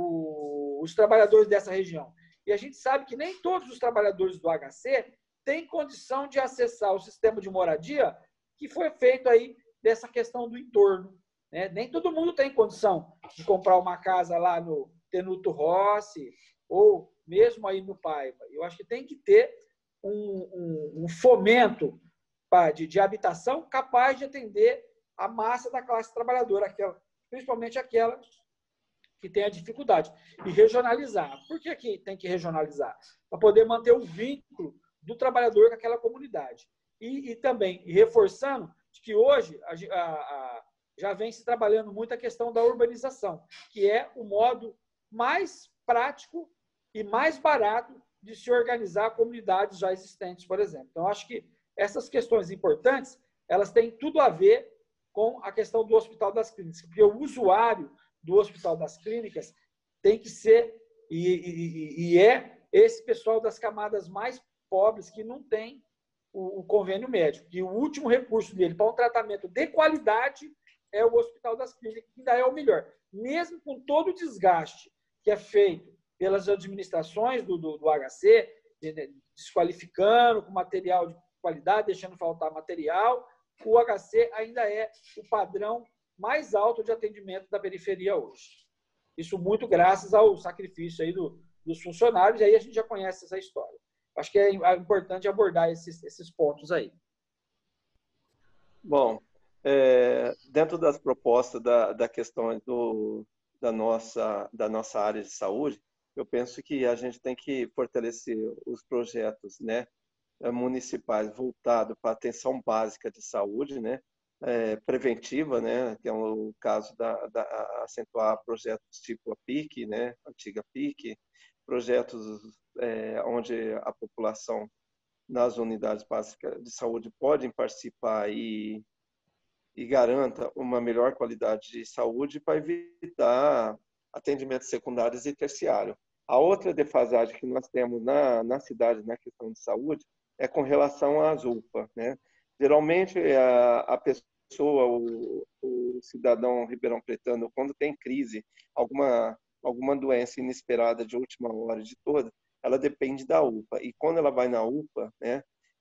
o, os trabalhadores dessa região. E a gente sabe que nem todos os trabalhadores do H C têm condição de acessar o sistema de moradia que foi feito aí dessa questão do entorno. Né? Nem todo mundo tem condição de comprar uma casa lá no Tenuto Rossi ou mesmo aí no Paiva. Eu acho que tem que ter um, um, um fomento pra, de, de habitação capaz de atender a massa da classe trabalhadora, aquela, principalmente aquela que tem a dificuldade. E regionalizar. Por que, que tem que regionalizar? Para poder manter o vínculo do trabalhador com aquela comunidade. E, e também reforçando que hoje a, a, a, já vem se trabalhando muito a questão da urbanização, que é o modo mais prático e mais barato de se organizar comunidades já existentes, por exemplo. Então, acho que essas questões importantes, elas têm tudo a ver com a questão do Hospital das Clínicas, porque o usuário do Hospital das Clínicas tem que ser, e, e, e é esse pessoal das camadas mais pobres que não tem o, o convênio médico. E o último recurso dele para um tratamento de qualidade é o Hospital das Clínicas, que ainda é o melhor. Mesmo com todo o desgaste que é feito pelas administrações do, do, do H C, desqualificando com material de qualidade, deixando faltar material, o H C ainda é o padrão mais alto de atendimento da periferia hoje. Isso muito graças ao sacrifício aí do, dos funcionários, e aí a gente já conhece essa história. Acho que é importante abordar esses, esses pontos aí. Bom, é, dentro das propostas da, da questão do, da, nossa, da nossa área de saúde, eu penso que a gente tem que fortalecer os projetos, né, municipais voltados para a atenção básica de saúde, né, é, preventiva, né, que é o caso da, da acentuar projetos tipo a P I C, né, antiga P I C, projetos é, onde a população nas unidades básicas de saúde pode participar e, e garanta uma melhor qualidade de saúde para evitar atendimentos secundários e terciários. A outra defasagem que nós temos na, na cidade na questão de saúde é com relação às U P A, né? Geralmente, a, a pessoa, o, o cidadão ribeirão-pretano, quando tem crise, alguma, alguma doença inesperada de última hora de toda, ela depende da U P A. E quando ela vai na U P A, né,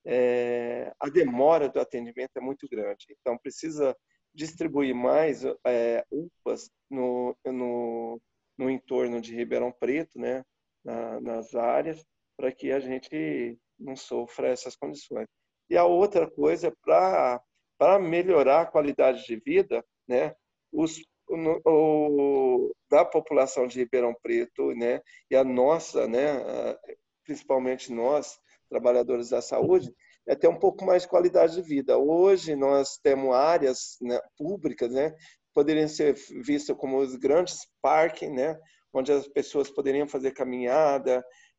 é, a demora do atendimento é muito grande. Então, precisa distribuir mais é, U P As no, no, no entorno de Ribeirão Preto, né, na, nas áreas, para que a gente não sofra essas condições. E a outra coisa, para para melhorar a qualidade de vida, né, os, o, o, da população de Ribeirão Preto, né, e a nossa, né, principalmente nós, trabalhadores da saúde, é ter um pouco mais de qualidade de vida. Hoje nós temos áreas, né, públicas, né, poderiam ser vistas como os grandes parques, né, onde as pessoas poderiam fazer caminhada,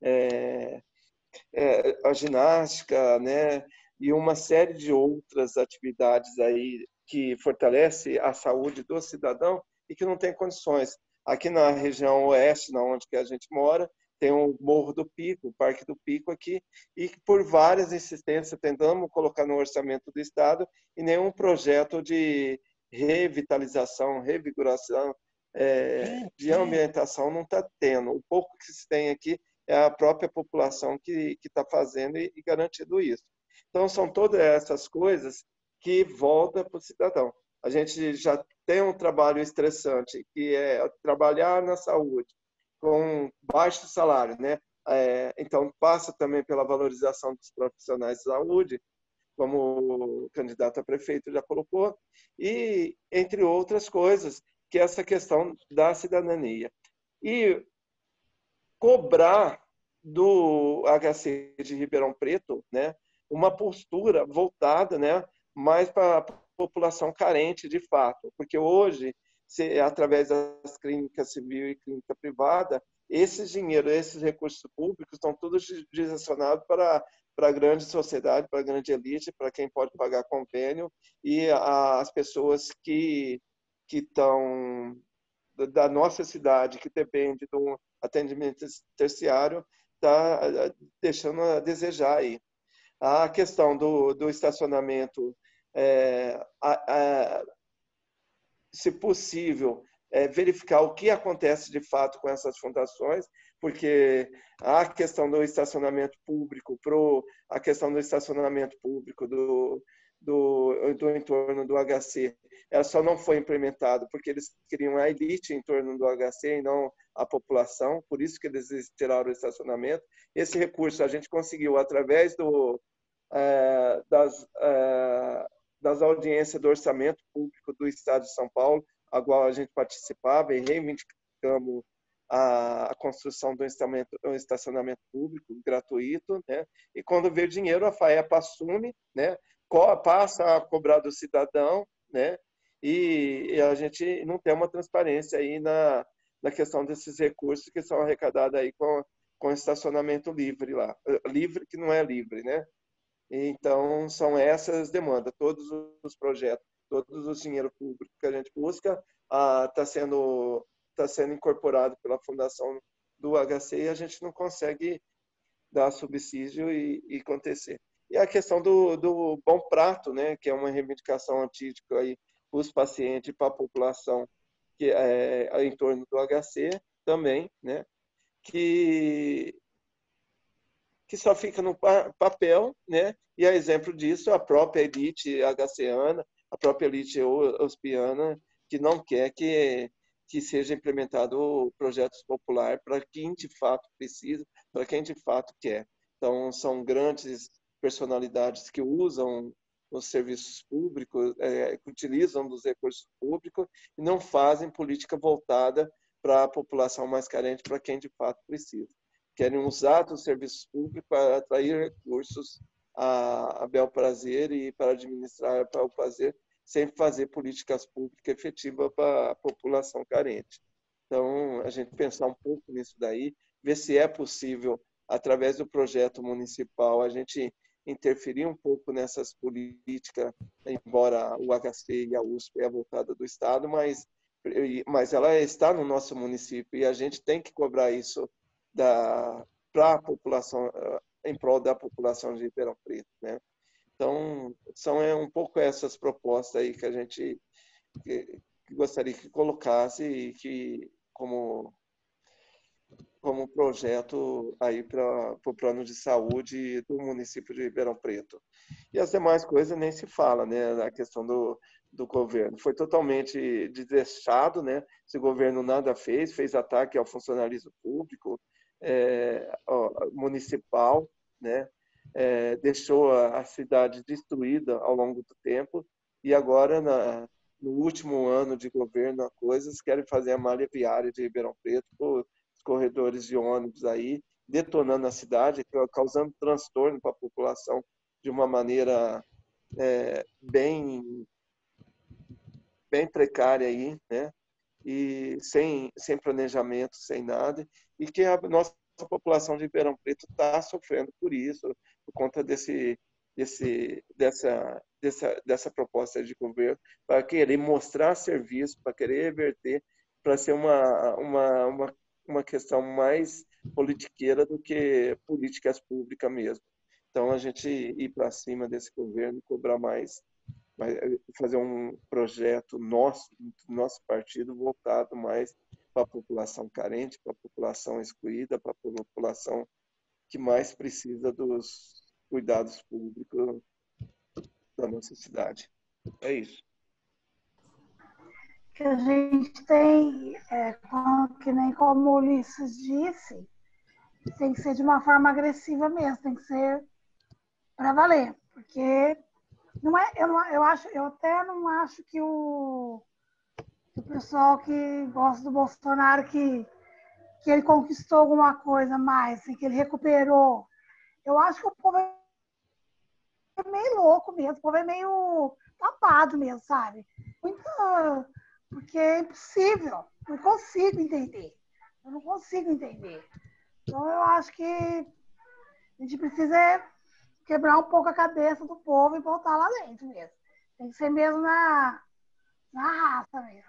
é, é, a ginástica, né, e uma série de outras atividades aí que fortalece a saúde do cidadão e que não tem condições. Aqui na região oeste, na onde que a gente mora, tem o Morro do Pico, o Parque do Pico aqui, e por várias insistências tentamos colocar no orçamento do Estado e nenhum projeto de revitalização, revigoração, é, de ambientação não está tendo. O pouco que se tem aqui é a própria população que está fazendo e, e garantindo isso. Então, são todas essas coisas que voltam para o cidadão. A gente já tem um trabalho estressante, que é trabalhar na saúde, com baixo salário, né? É, então, passa também pela valorização dos profissionais de saúde, como o candidato a prefeito já colocou, e entre outras coisas, que é essa questão da cidadania. E cobrar do H C de Ribeirão Preto, né, uma postura voltada, né, mais para a população carente de fato, porque hoje se, através das clínicas civil e clínica privada, esse dinheiro, esses recursos públicos estão todos direcionados para, para a grande sociedade, para a grande elite, para quem pode pagar convênio, e a, as pessoas que, que estão da nossa cidade, que depende de um atendimento terciário, está deixando a desejar aí. A questão do, do estacionamento, é, a, a, se possível, é, verificar o que acontece de fato com essas fundações, porque a questão do estacionamento público, pro, a questão do estacionamento público do, do, do entorno do H C, ela só não foi implementada porque eles queriam a elite em torno do H C e não a população, por isso que eles tiraram o estacionamento. Esse recurso a gente conseguiu através do, é, das, é, das audiências do orçamento público do Estado de São Paulo, a qual a gente participava e reivindicamos a, a construção do estacionamento, estacionamento público gratuito, né? E quando vê dinheiro, a FAEPA assume, né? Passa a cobrar do cidadão, né? E, e a gente não tem uma transparência aí na, na questão desses recursos que são arrecadados aí com, com estacionamento livre lá. Livre que não é livre, né? Então, são essas demandas. Todos os projetos, todos os dinheiro público que a gente busca está ah, sendo, tá sendo incorporado pela Fundação do H C e a gente não consegue dar subsídio e, e acontecer. E a questão do, do bom prato, né, que é uma reivindicação antiga aí para os pacientes e para a população que é, é em torno do H C também, né, que que só fica no papel, né? E a exemplo disso, a própria elite HCiana, a própria elite ospiana, que não quer que, que seja implementado projetos populares para quem de fato precisa, para quem de fato quer. Então, são grandes personalidades que usam os serviços públicos, é, que utilizam dos recursos públicos e não fazem política voltada para a população mais carente, para quem de fato precisa. Querem usar dos serviços públicos para atrair recursos a, a bel prazer e para administrar para o prazer, sem fazer políticas públicas efetivas para a população carente. Então, a gente pensar um pouco nisso daí, ver se é possível, através do projeto municipal, a gente interferir um pouco nessas políticas, embora o H C e a U S P é voltada do Estado, mas, mas ela está no nosso município e a gente tem que cobrar isso para a população, em prol da população de Ribeirão Preto, né? Então, são é, um pouco essas propostas aí que a gente que, que gostaria que colocasse e que, como, como projeto aí para o plano de saúde do município de Ribeirão Preto. E as demais coisas nem se fala, né? A questão do, do governo. Foi totalmente desleixado, né? Esse governo nada fez, fez ataque ao funcionalismo público, É, ó, municipal, né? É, deixou a, a cidade destruída ao longo do tempo e agora, na, no último ano de governo, a coisas querem fazer a malha viária de Ribeirão Preto, os corredores de ônibus aí, detonando a cidade, causando transtorno para a população de uma maneira é, bem, bem precária aí, né? E sem, sem planejamento, sem nada, e que a nossa população de Ribeirão Preto está sofrendo por isso, por conta desse, desse, dessa, dessa, dessa proposta de governo, para querer mostrar serviço, para querer reverter, para ser uma, uma, uma, uma questão mais politiqueira do que políticas públicas mesmo. Então, a gente ir para cima desse governo, cobrar mais, fazer um projeto nosso, do nosso partido, voltado mais para a população carente, para a população excluída, para a população que mais precisa dos cuidados públicos da nossa cidade. É isso. Que a gente tem, é, que nem como o Ulisses disse, tem que ser de uma forma agressiva mesmo, tem que ser para valer, porque não é, eu, não, eu, acho, eu até não acho que o, que o pessoal que gosta do Bolsonaro, que, que ele conquistou alguma coisa mais, assim, que ele recuperou. Eu acho que o povo é meio louco mesmo, o povo é meio tapado mesmo, sabe? Muita, porque é impossível. Não consigo entender. Eu não consigo entender. Então, eu acho que a gente precisa quebrar um pouco a cabeça do povo e voltar lá dentro mesmo. Tem que ser mesmo na, na raça mesmo.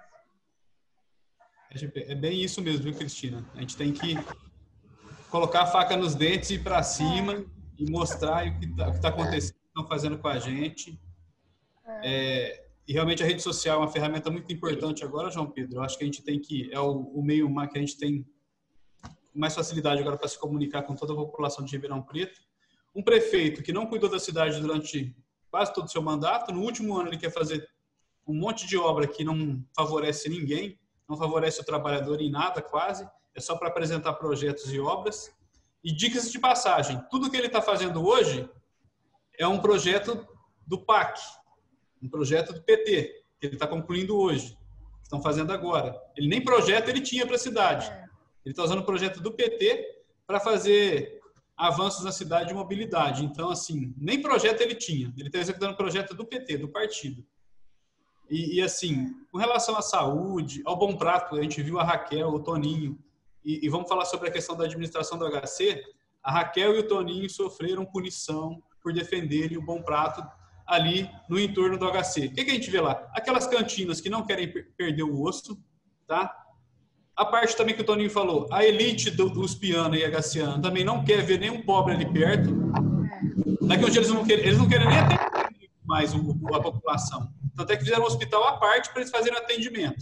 É bem isso mesmo, viu, Cristina? A gente tem que colocar a faca nos dentes e ir para cima é. e mostrar o que está tá acontecendo, o que estão fazendo com a gente. É. É, e realmente a rede social é uma ferramenta muito importante agora, João Pedro. Eu acho que a gente tem que, é o, o meio que a gente tem mais facilidade agora para se comunicar com toda a população de Ribeirão Preto. Um prefeito que não cuidou da cidade durante quase todo o seu mandato, no último ano ele quer fazer um monte de obra que não favorece ninguém, não favorece o trabalhador em nada quase, é só para apresentar projetos e obras. E dicas de passagem, tudo que ele está fazendo hoje é um projeto do P A C, um projeto do P T, que ele está concluindo hoje, que estão fazendo agora. Ele nem projeto ele tinha para a cidade. Ele está usando o projeto do P T para fazer avanços na cidade de mobilidade. Então, assim, nem projeto ele tinha. Ele está executando o projeto do P T, do partido. E, e, assim, com relação à saúde, ao Bom Prato, a gente viu a Raquel, o Toninho, e, e vamos falar sobre a questão da administração do H C, a Raquel e o Toninho sofreram punição por defenderem o Bom Prato ali no entorno do H C. O que, que a gente vê lá? Aquelas cantinas que não querem per perder o osso, tá? A parte também que o Toninho falou, a elite do Uspiana e Agaciana também não quer ver nenhum pobre ali perto. Daqui um dia eles não querem, eles não querem nem atender mais o, a população. Tanto é que fizeram um hospital à parte para eles fazerem atendimento.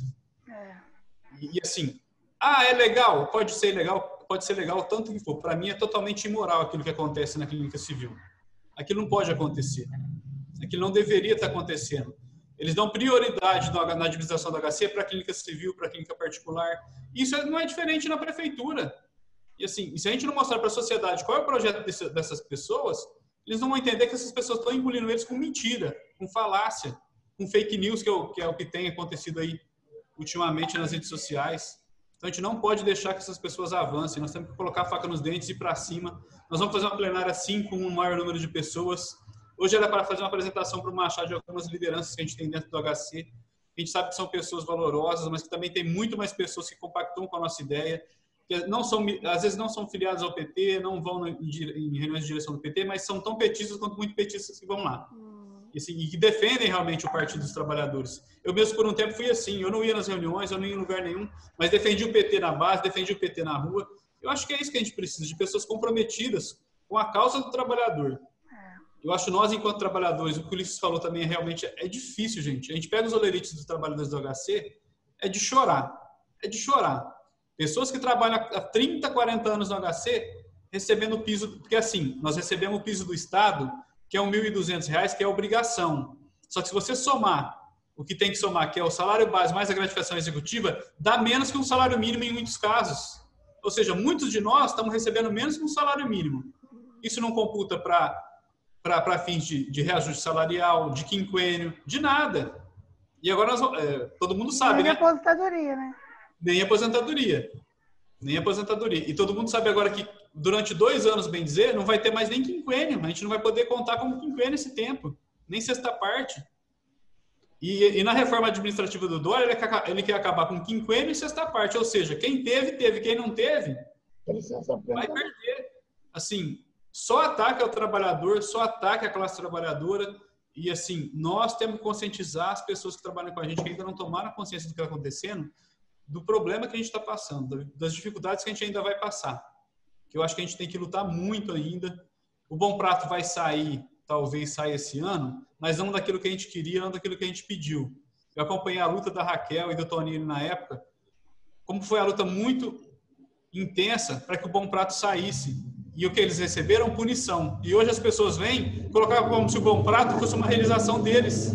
E, e assim, ah, é legal? Pode ser legal, pode ser legal tanto que for. Para mim é totalmente imoral aquilo que acontece na clínica civil. Aquilo não pode acontecer. Aquilo não deveria estar acontecendo. Eles dão prioridade na administração do H C para a clínica civil, para a clínica particular. Isso não é diferente na prefeitura. E assim, se a gente não mostrar para a sociedade qual é o projeto desse, dessas pessoas, eles não vão entender que essas pessoas estão engolindo eles com mentira, com falácia, com fake news, que é o que, é o que tem acontecido aí ultimamente nas redes sociais. Então a gente não pode deixar que essas pessoas avancem. Nós temos que colocar a faca nos dentes e ir para cima. Nós vamos fazer uma plenária sim com um maior número de pessoas. Hoje era para fazer uma apresentação para o Machado de algumas lideranças que a gente tem dentro do H C. A gente sabe que são pessoas valorosas, mas que também tem muito mais pessoas que compactam com a nossa ideia, que não são, às vezes não são filiadas ao P T, não vão em reuniões de direção do P T, mas são tão petistas quanto muito petistas que vão lá. E, assim, e que defendem realmente o Partido dos Trabalhadores. Eu mesmo, por um tempo, fui assim. Eu não ia nas reuniões, eu não ia em lugar nenhum, mas defendi o P T na base, defendi o P T na rua. Eu acho que é isso que a gente precisa, de pessoas comprometidas com a causa do trabalhador. Eu acho que nós, enquanto trabalhadores, o que o Ulisses falou também é realmente é difícil, gente. A gente pega os olerites dos trabalhadores do H C, é de chorar. É de chorar. Pessoas que trabalham há trinta, quarenta anos no H C, recebendo o piso... Porque, assim, nós recebemos o piso do Estado, que é um mil e duzentos reais, que é obrigação. Só que se você somar o que tem que somar, que é o salário base mais a gratificação executiva, dá menos que um salário mínimo em muitos casos. Ou seja, muitos de nós estamos recebendo menos que um salário mínimo. Isso não computa para... para fins de, de reajuste salarial, de quinquênio, de nada. E agora nós, é, todo mundo sabe, Nem né? Nem aposentadoria, né? Nem aposentadoria. Nem aposentadoria. E todo mundo sabe agora que durante dois anos, bem dizer, não vai ter mais nem quinquênio. A gente não vai poder contar como quinquênio esse tempo. Nem sexta parte. E, e na reforma administrativa do Dória, ele quer, ele quer acabar com quinquênio e sexta parte. Ou seja, quem teve, teve. Quem não teve, vai perder. Assim... Só ataque ao trabalhador, só ataque à classe trabalhadora. E, assim, nós temos que conscientizar as pessoas que trabalham com a gente, que ainda não tomaram consciência do que está acontecendo, do problema que a gente está passando, das dificuldades que a gente ainda vai passar. Que eu acho que a gente tem que lutar muito ainda. O Bom Prato vai sair, talvez saia esse ano, mas não daquilo que a gente queria, não daquilo que a gente pediu. Eu acompanhei a luta da Raquel e do Toninho na época, como foi a luta muito intensa para que o Bom Prato saísse. E o que eles receberam? Punição. E hoje as pessoas vêm colocar como se o Bom Prato fosse uma realização deles.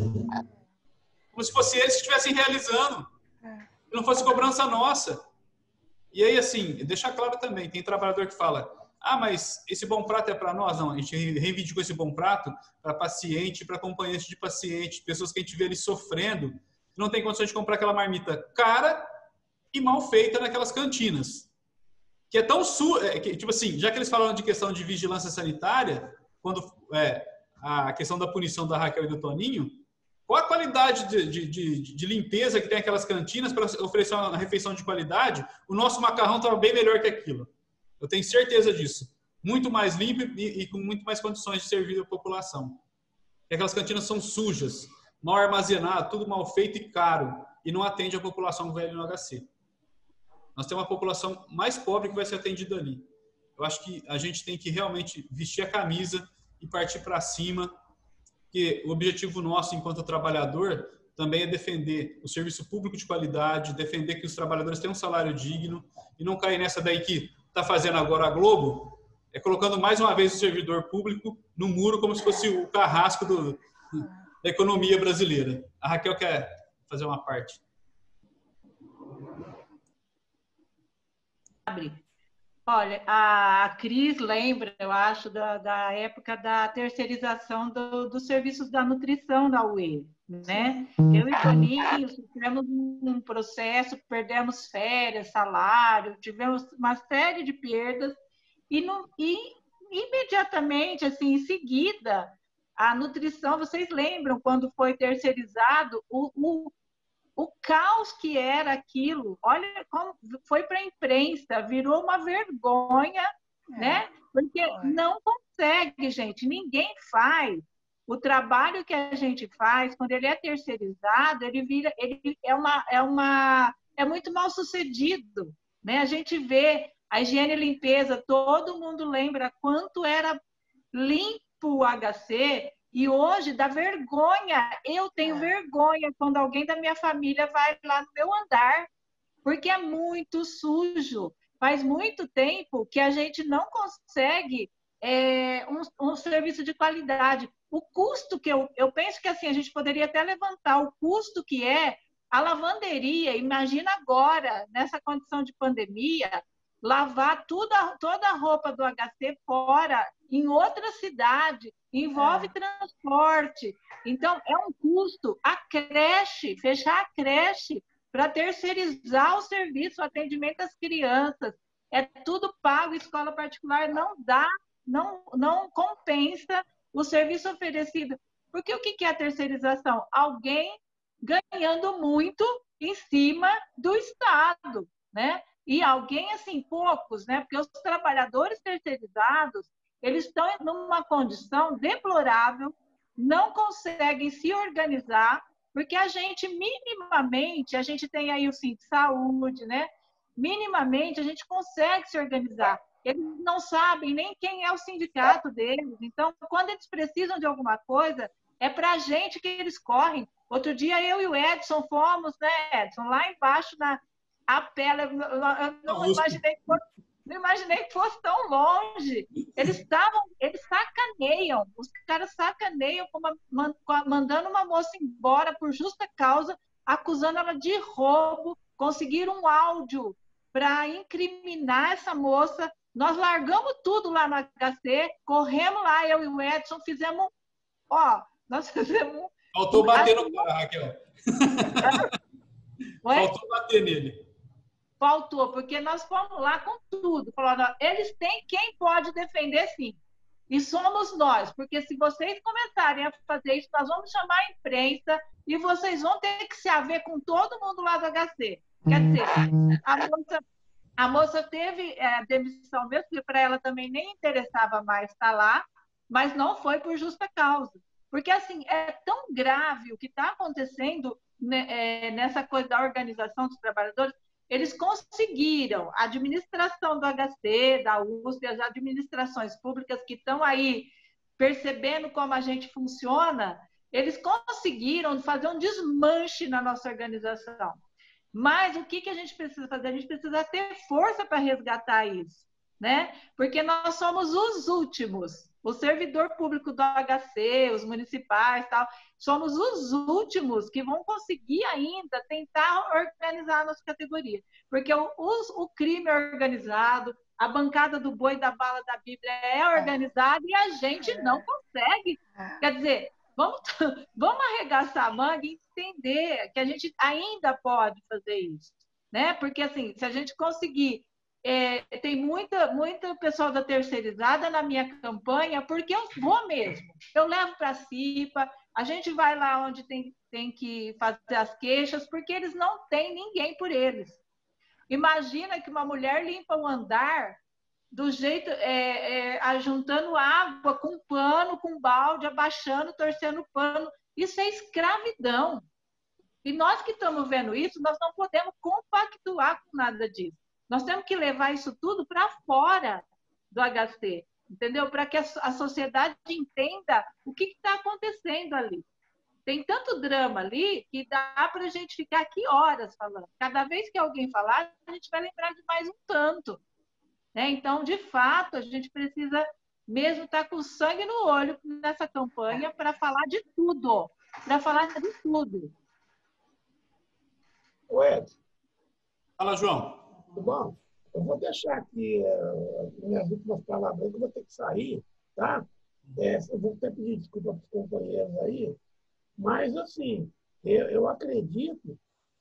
Como se fosse eles que estivessem realizando. E não fosse cobrança nossa. E aí, assim, deixar claro também, tem trabalhador que fala, ah, mas esse Bom Prato é para nós? Não, a gente reivindicou esse Bom Prato para paciente, para acompanhante de paciente, pessoas que a gente vê ali sofrendo, que não tem condições de comprar aquela marmita cara e mal feita naquelas cantinas. Que é tão su... É, que, tipo assim, já que eles falaram de questão de vigilância sanitária, quando é, a questão da punição da Raquel e do Toninho, qual a qualidade de, de, de, de limpeza que tem aquelas cantinas para oferecer uma refeição de qualidade, o nosso macarrão estava bem melhor que aquilo. Eu tenho certeza disso. Muito mais limpo e, e com muito mais condições de servir a população. E aquelas cantinas são sujas, mal armazenadas, tudo mal feito e caro, e não atende a população velha no H C. Nós temos uma população mais pobre que vai ser atendida ali. Eu acho que a gente tem que realmente vestir a camisa e partir para cima, porque o objetivo nosso, enquanto trabalhador, também é defender o serviço público de qualidade, defender que os trabalhadores tenham um salário digno e não cair nessa daí que está fazendo agora a Globo, é colocando mais uma vez o servidor público no muro como se fosse o carrasco do, da economia brasileira. A Raquel quer fazer uma parte. Olha, a Cris lembra, eu acho, da, da época da terceirização do, dos serviços da nutrição da U E, né? Eu e Toninho tivemos um processo, perdemos férias, salário, tivemos uma série de perdas e, no, e imediatamente, assim, em seguida, a nutrição, vocês lembram quando foi terceirizado o, o O caos que era aquilo, olha como foi para a imprensa, virou uma vergonha, é, né? Porque foi. Não consegue, gente, ninguém faz. O trabalho que a gente faz, quando ele é terceirizado, ele vira, ele é uma, é uma, é muito mal sucedido, né? A gente vê a higiene e limpeza, todo mundo lembra quanto era limpo o H C. E hoje dá vergonha, eu tenho é. vergonha quando alguém da minha família vai lá no meu andar, porque é muito sujo. Faz muito tempo que a gente não consegue é, um, um serviço de qualidade. O custo que eu, eu penso que assim, a gente poderia até levantar o custo que é a lavanderia. Imagina agora, nessa condição de pandemia, lavar tudo, toda a roupa do H C fora, em outra cidade, envolve é. transporte. Então, é um custo. A creche, fechar a creche para terceirizar o serviço, o atendimento às crianças, é tudo pago, escola particular não dá, não, não compensa o serviço oferecido. Porque o que é a terceirização? Alguém ganhando muito em cima do Estado, né? E alguém, assim, poucos, né? Porque os trabalhadores terceirizados, eles estão numa condição deplorável, não conseguem se organizar, porque a gente, minimamente, a gente tem aí o Sindsaúde, né? Minimamente, a gente consegue se organizar. Eles não sabem nem quem é o sindicato deles. Então, quando eles precisam de alguma coisa, é para a gente que eles correm. Outro dia, eu e o Edson fomos, né, Edson, lá embaixo na a pele, eu não imaginei que fosse, não imaginei que fosse tão longe. Eles estavam, eles sacaneiam, os caras sacaneiam, mandando uma moça embora por justa causa, acusando ela de roubo, conseguiram um áudio para incriminar essa moça. Nós largamos tudo lá no H C, corremos lá, eu e o Edson, fizemos, ó, nós fizemos... Faltou bater no cara, Raquel. Faltou bater nele. Faltou, porque nós fomos lá com tudo. Falando, eles têm quem pode defender, sim. E somos nós, porque se vocês começarem a fazer isso, nós vamos chamar a imprensa e vocês vão ter que se haver com todo mundo lá do H C. Quer dizer, a moça, a moça teve é, demissão mesmo, porque para ela também nem interessava mais estar lá, mas não foi por justa causa. Porque, assim, é tão grave o que está acontecendo, né, é, nessa coisa da organização dos trabalhadores. Eles conseguiram, a administração do H C, da U S P, as administrações públicas que estão aí percebendo como a gente funciona, eles conseguiram fazer um desmanche na nossa organização. Mas o que, que a gente precisa fazer? A gente precisa ter força para resgatar isso, né? Porque nós somos os últimos. O servidor público do H C, os municipais, tal, somos os últimos que vão conseguir ainda tentar organizar a nossa categoria. Porque o, o, o crime é organizado, a bancada do boi da bala da Bíblia é organizada e a gente não consegue. Quer dizer, vamos, vamos arregaçar a manga e entender que a gente ainda pode fazer isso, né? Porque, assim, se a gente conseguir é, tem muita, muita pessoal da terceirizada na minha campanha, porque eu vou mesmo. Eu levo para a CIPA, a gente vai lá onde tem, tem que fazer as queixas, porque eles não têm ninguém por eles. Imagina que uma mulher limpa o andar do jeito, é, é, ajuntando água com pano, com balde, abaixando, torcendo pano. Isso é escravidão. E nós que estamos vendo isso, nós não podemos compactuar com nada disso. Nós temos que levar isso tudo para fora do H C, entendeu? Para que a sociedade entenda o que está acontecendo ali. Tem tanto drama ali que dá para a gente ficar aqui horas falando. Cada vez que alguém falar, a gente vai lembrar de mais um tanto. Né? Então, de fato, a gente precisa mesmo estar com sangue no olho nessa campanha para falar de tudo. Para falar de tudo. Oi, Fala, João. tudo bom? Eu vou deixar aqui uh, minhas últimas palavras, que eu vou ter que sair, tá? É, eu vou até pedir desculpa para os companheiros aí, mas, assim, eu, eu acredito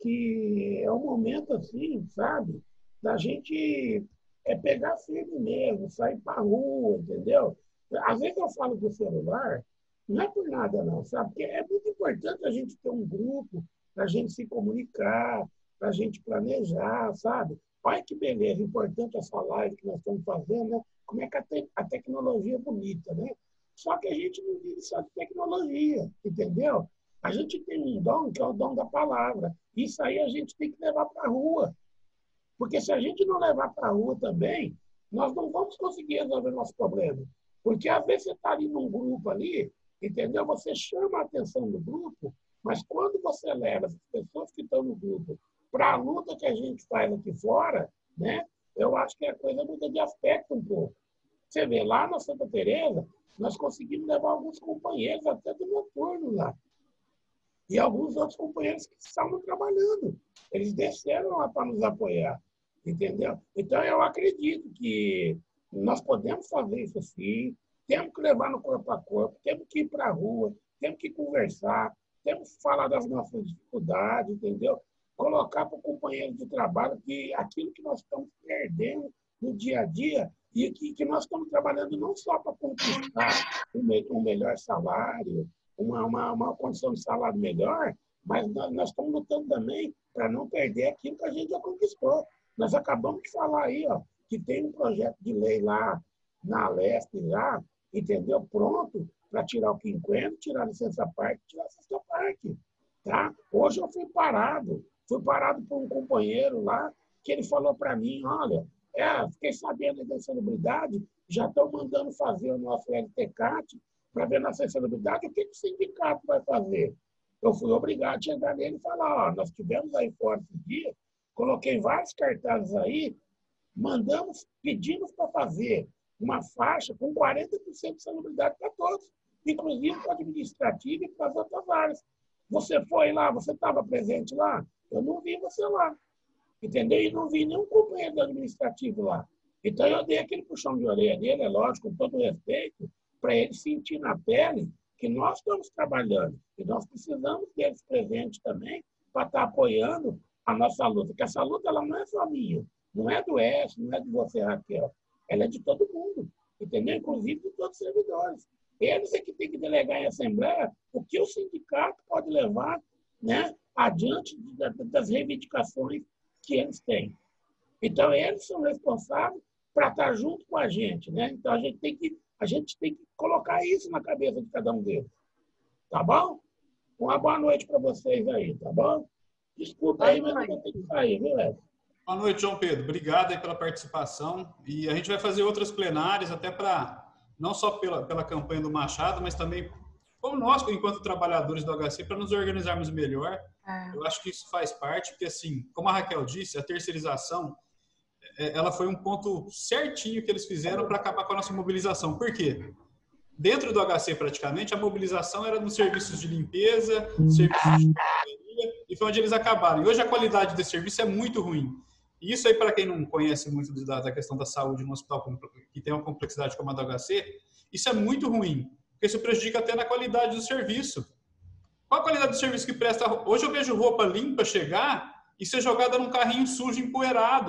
que é um momento, assim, sabe, da gente é pegar firme mesmo, sair para a rua, entendeu? Às vezes eu falo do celular, não é por nada, não, sabe? Porque é muito importante a gente ter um grupo para a gente se comunicar, para a gente planejar, sabe? Olha que beleza, importante essa live que nós estamos fazendo, né? Como é que a, te a tecnologia é bonita, né? Só que a gente não vive só de tecnologia, entendeu? A gente tem um dom que é o dom da palavra. Isso aí a gente tem que levar para a rua. Porque se a gente não levar para a rua também, nós não vamos conseguir resolver nosso problema. Porque às vezes você está ali num grupo ali, entendeu? Você chama a atenção do grupo, mas quando você leva as pessoas que estão no grupo para a luta que a gente faz aqui fora, né? Eu acho que a coisa muda de aspecto um pouco. Você vê, lá na Santa Teresa, nós conseguimos levar alguns companheiros até do noturno lá. E alguns outros companheiros que estavam trabalhando. Eles desceram lá para nos apoiar, entendeu? Então, eu acredito que nós podemos fazer isso sim, temos que levar no corpo a corpo, temos que ir para a rua, temos que conversar, temos que falar das nossas dificuldades, entendeu? Colocar para o companheiro de trabalho que aquilo que nós estamos perdendo no dia a dia e que, que nós estamos trabalhando não só para conquistar um, me, um melhor salário, uma, uma, uma condição de salário melhor, mas nós, nós estamos lutando também para não perder aquilo que a gente já conquistou. Nós acabamos de falar aí, ó, que tem um projeto de lei lá na Leste, já, entendeu? Pronto para tirar o quinquênio, tirar a licença parque, tirar a sexta parque. Tá? Hoje eu fui parado. Fui parado por um companheiro lá, que ele falou para mim, olha, é, fiquei sabendo da insalubridade, já estão mandando fazer o nosso L T C A T para ver nossa insalubridade, o que, que o sindicato vai fazer? Eu fui obrigado a chegar nele e falar, ó, nós tivemos aí fora esse dia, coloquei vários cartazes aí, mandamos, pedimos para fazer uma faixa com quarenta por cento de insalubridade para todos, inclusive para o administrativo e para as outras áreas. Você foi lá, você estava presente lá? Eu não vi você lá, entendeu? E não vi nenhum companheiro do administrativo lá. Então, eu dei aquele puxão de orelha dele, é lógico, com todo respeito, para ele sentir na pele que nós estamos trabalhando e nós precisamos deles presentes também para estar apoiando a nossa luta. Porque essa luta ela não é só minha, não é do S, não é de você, Raquel. Ela é de todo mundo, entendeu? Inclusive de todos os servidores. Eles é que tem que delegar em assembleia o que o sindicato pode levar, né, adiante das reivindicações que eles têm. Então, eles são responsáveis para estar junto com a gente, né? Então, a gente tem que, a gente tem que colocar isso na cabeça de cada um deles. Tá bom? Uma boa noite para vocês aí, tá bom? Desculpa aí, mas eu vou ter que sair, viu, Edson? Boa noite, João Pedro. Obrigado aí pela participação. E a gente vai fazer outras plenárias, até para, não só pela, pela campanha do Machado, mas também como nós, enquanto trabalhadores do H C, para nos organizarmos melhor. É. Eu acho que isso faz parte, porque, assim, como a Raquel disse, a terceirização, ela foi um ponto certinho que eles fizeram para acabar com a nossa mobilização. Por quê? Dentro do H C, praticamente, a mobilização era nos serviços de limpeza, serviços de engenharia, e foi onde eles acabaram. E hoje a qualidade desse serviço é muito ruim. E isso aí, para quem não conhece muito da, da questão da saúde no hospital que tem uma complexidade como a do H C, isso é muito ruim, porque isso prejudica até na qualidade do serviço. Qual a qualidade do serviço que presta? Hoje eu vejo roupa limpa chegar e ser jogada num carrinho sujo, empoeirado.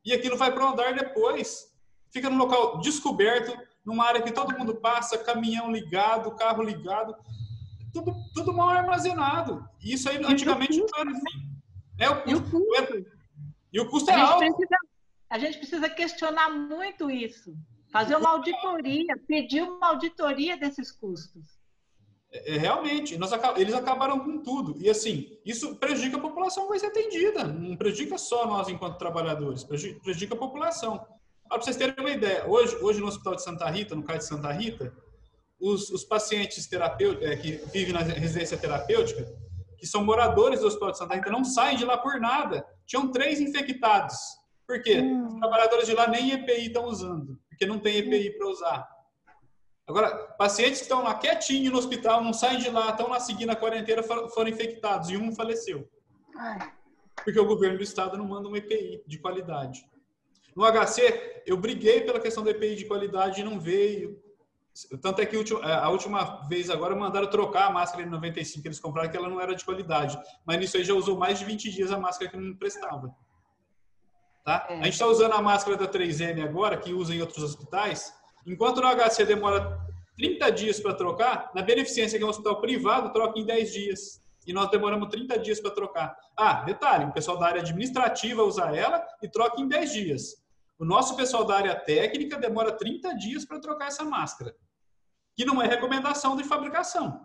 E aquilo vai para o andar depois. Fica num local descoberto, numa área que todo mundo passa, caminhão ligado, carro ligado, tudo, tudo mal armazenado. E isso aí antigamente não era assim. É, o custo, e, o custo? e o custo é alto. Precisa, a gente precisa questionar muito isso. Fazer uma auditoria, pedir uma auditoria desses custos. É, é, realmente, nós, eles acabaram com tudo. E assim, isso prejudica a população que vai ser atendida. Não prejudica só nós enquanto trabalhadores, prejudica, prejudica a população. Para vocês terem uma ideia, hoje, hoje no Hospital de Santa Rita, no C A I de Santa Rita, os, os pacientes terapêuticos, é, que vivem na residência terapêutica, que são moradores do Hospital de Santa Rita, não saem de lá por nada. Tinham três infectados. Por quê? Hum. Os trabalhadores de lá nem E P I estão usando, porque não tem E P I para usar. Agora, pacientes que estão lá quietinho no hospital, não saem de lá, estão lá seguindo a quarentena, foram infectados e um faleceu. Ai. Porque o governo do estado não manda um E P I de qualidade. No H C, eu briguei pela questão do E P I de qualidade e não veio. Tanto é que a última vez agora mandaram trocar a máscara N noventa e cinco que eles compraram, que ela não era de qualidade. Mas nisso aí já usou mais de vinte dias a máscara que não prestava. Tá? É. A gente está usando a máscara da três M agora, que usa em outros hospitais. Enquanto no H C demora trinta dias para trocar, na Beneficência, que é um hospital privado, troca em dez dias. E nós demoramos trinta dias para trocar. Ah, detalhe, o pessoal da área administrativa usa ela e troca em dez dias. O nosso pessoal da área técnica demora trinta dias para trocar essa máscara, que não é recomendação de fabricação.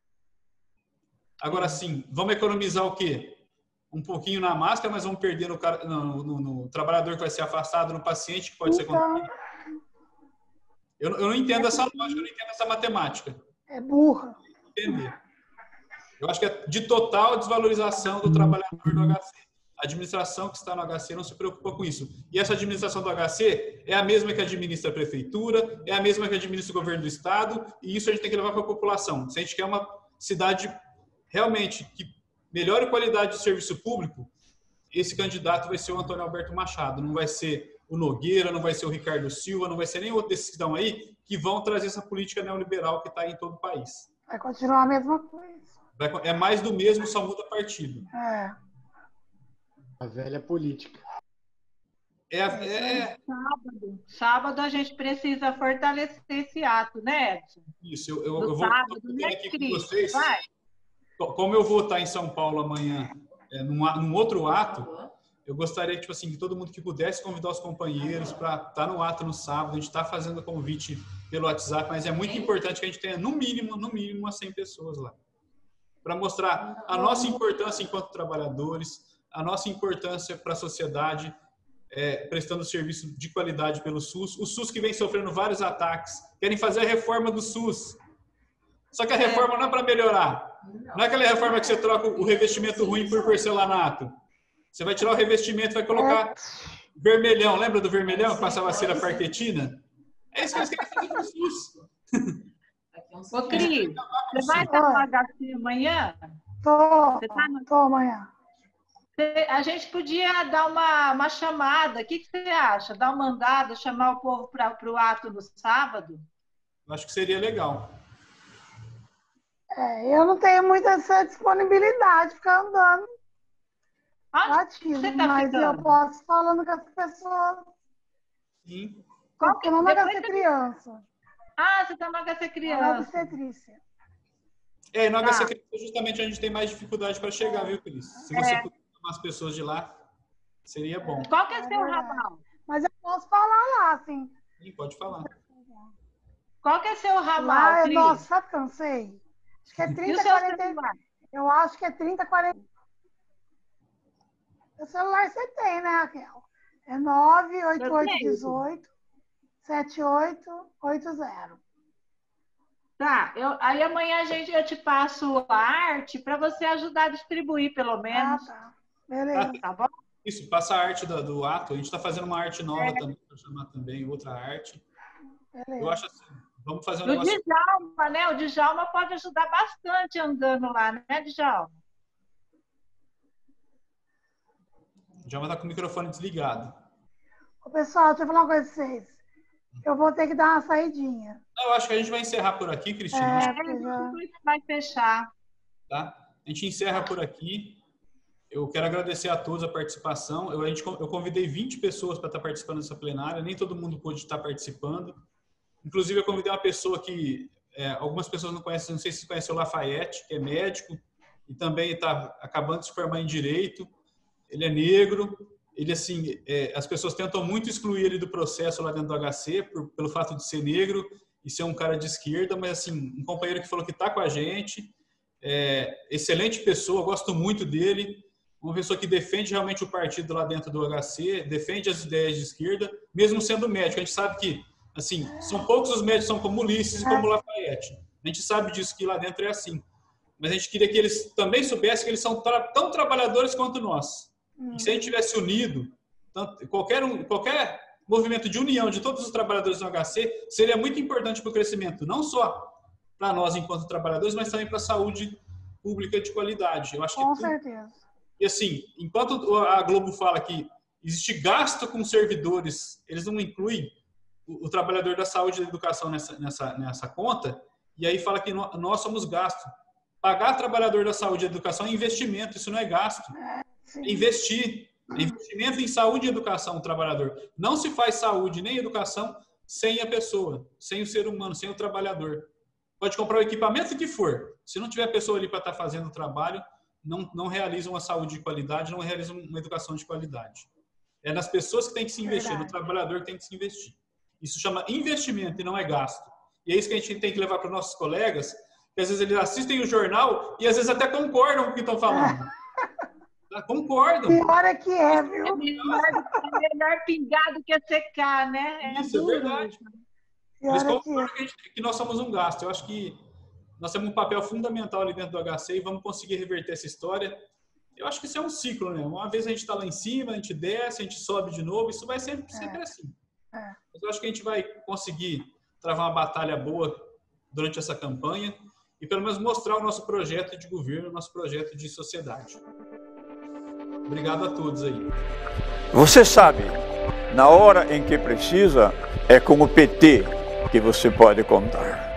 Agora sim, vamos economizar o quê? Um pouquinho na máscara, mas vamos perder no, no, no, no trabalhador que vai ser afastado, no paciente que pode ser contaminado. Eu, eu não entendo essa lógica, eu não entendo essa matemática. É burra. Entender. Eu acho que é de total desvalorização do trabalhador do H C. A administração que está no H C não se preocupa com isso. E essa administração do H C é a mesma que administra a prefeitura, é a mesma que administra o governo do estado, e isso a gente tem que levar para a população. Se a gente quer uma cidade realmente que melhore a qualidade do serviço público, esse candidato vai ser o Antônio Alberto Machado, não vai ser o Nogueira, não vai ser o Ricardo Silva, não vai ser nem outro desses que estão aí, que vão trazer essa política neoliberal que está em todo o país. Vai continuar a mesma coisa. É mais do mesmo, só muda partido. É. A velha política. É, é, é... Sábado. Sábado a gente precisa fortalecer esse ato, né, Edson? Isso, eu, eu, eu vou sábado, né, aqui com vocês. Vai. Como eu vou estar em São Paulo amanhã, é, num, num outro ato, eu gostaria tipo assim, que todo mundo que pudesse convidar os companheiros para estar no ato no sábado. A gente está fazendo convite pelo WhatsApp, mas é muito importante que a gente tenha, no mínimo, no mínimo, umas cem pessoas lá. Para mostrar a nossa importância enquanto trabalhadores, a nossa importância para a sociedade, é, prestando serviço de qualidade pelo SUS. O SUS que vem sofrendo vários ataques, querem fazer a reforma do SUS. Só que a reforma não é para melhorar. Não é aquela reforma que você troca o revestimento ruim por porcelanato. Você vai tirar o revestimento e vai colocar vermelhão. Lembra do vermelhão que passava a cera parquetina? É isso que eles querem fazer com o SUS. Ô, Cris, você vai estar no H C amanhã? Tô, você tá no... tô amanhã. A gente podia dar uma, uma chamada. O que, que você acha? Dar um mandado, chamar o povo para o ato no sábado? Eu acho que seria legal. É, eu não tenho muita essa disponibilidade de ficar andando. Batido, tá mas ficando? Eu posso falando com as pessoas. Sim. Qual que não vai ser criança? Ah, você está no H C Criança. Obstetrícia. É, no ah. H C Criança justamente a gente tem mais dificuldade para chegar, viu, Cris? Se você é. puder chamar as pessoas de lá, seria bom. Qual que é o seu é ramal? Mas eu posso falar lá, sim. Sim, pode falar. Qual que é o seu ramal, lá, Cris? Nossa, sabe que eu não sei? Acho que é trinta, quarenta. Eu acho que é trinta, quarenta. O celular você tem, né, Raquel? É nove oito oito um oito, sete oito oito zero. Tá, eu, aí amanhã a gente, eu te passo a arte para você ajudar a distribuir, pelo menos. Ah, tá. Beleza. Ah, tá bom? Isso, passa a arte do, do ato. A gente está fazendo uma arte nova é. também, para chamar também outra arte. Beleza. Eu acho assim, vamos fazer um o negócio... O Djalma, né? O Djalma pode ajudar bastante andando lá, né, Djalma? O Djalma está com o microfone desligado. Ô, pessoal, deixa eu falar uma coisa pra vocês. Eu vou ter que dar uma saidinha. Eu acho que a gente vai encerrar por aqui, Cristina. É, a gente vai fechar. Tá? A gente encerra por aqui. eu quero agradecer a todos a participação. Eu, a gente, eu convidei vinte pessoas para estar participando dessa plenária, nem todo mundo pôde estar participando. Inclusive, eu convidei uma pessoa que é, algumas pessoas não conhecem, não sei se vocês conhecem o Lafayette, que é médico e também está acabando de se formar em Direito. Ele é negro, ele assim, é, as pessoas tentam muito excluir ele do processo lá dentro do H C por, pelo fato de ser negro e ser um cara de esquerda, mas assim, um companheiro que falou que está com a gente, é, excelente pessoa, gosto muito dele, uma pessoa que defende realmente o partido lá dentro do H C, defende as ideias de esquerda, mesmo sendo médico. A gente sabe que, assim, são poucos os médicos que são como Ulisses e como Lafayette. A gente sabe disso, que lá dentro é assim. Mas a gente queria que eles também soubessem que eles são tra tão trabalhadores quanto nós. E se a gente tivesse unido, tanto, qualquer, um, qualquer movimento de união de todos os trabalhadores do H C seria muito importante para o crescimento, não só para nós enquanto trabalhadores, mas também para a saúde pública de qualidade. Eu acho que com tudo... certeza. E assim, enquanto a Globo fala que existe gasto com servidores, eles não incluem o, o trabalhador da saúde e da educação nessa, nessa, nessa conta, e aí fala que no, nós somos gasto. Pagar trabalhador da saúde e educação é investimento, isso não é gasto. É investir. É investimento em saúde e educação do trabalhador. Não se faz saúde nem educação sem a pessoa, sem o ser humano, sem o trabalhador. Pode comprar o equipamento que for. Se não tiver pessoa ali para estar fazendo o trabalho, não, não realiza uma saúde de qualidade, não realiza uma educação de qualidade. É nas pessoas que tem que se investir, no trabalhador que tem que se investir. Isso chama investimento e não é gasto. E é isso que a gente tem que levar para os nossos colegas, que às vezes eles assistem o jornal e às vezes até concordam com o que estão falando. Concordam. Pior é que é, viu? É melhor, é melhor pingar do que secar, né? É Isso é verdade. Eles concordam que... Que, gente, que nós somos um gasto. Eu acho que nós temos um papel fundamental ali dentro do H C e vamos conseguir reverter essa história. Eu acho que isso é um ciclo, né? Uma vez a gente está lá em cima, a gente desce, a gente sobe de novo, isso vai sempre, sempre é. assim. É. Mas eu acho que a gente vai conseguir travar uma batalha boa durante essa campanha e pelo menos mostrar o nosso projeto de governo, o nosso projeto de sociedade. Obrigado a todos aí. Você sabe, na hora em que precisa, é com o P T que você pode contar.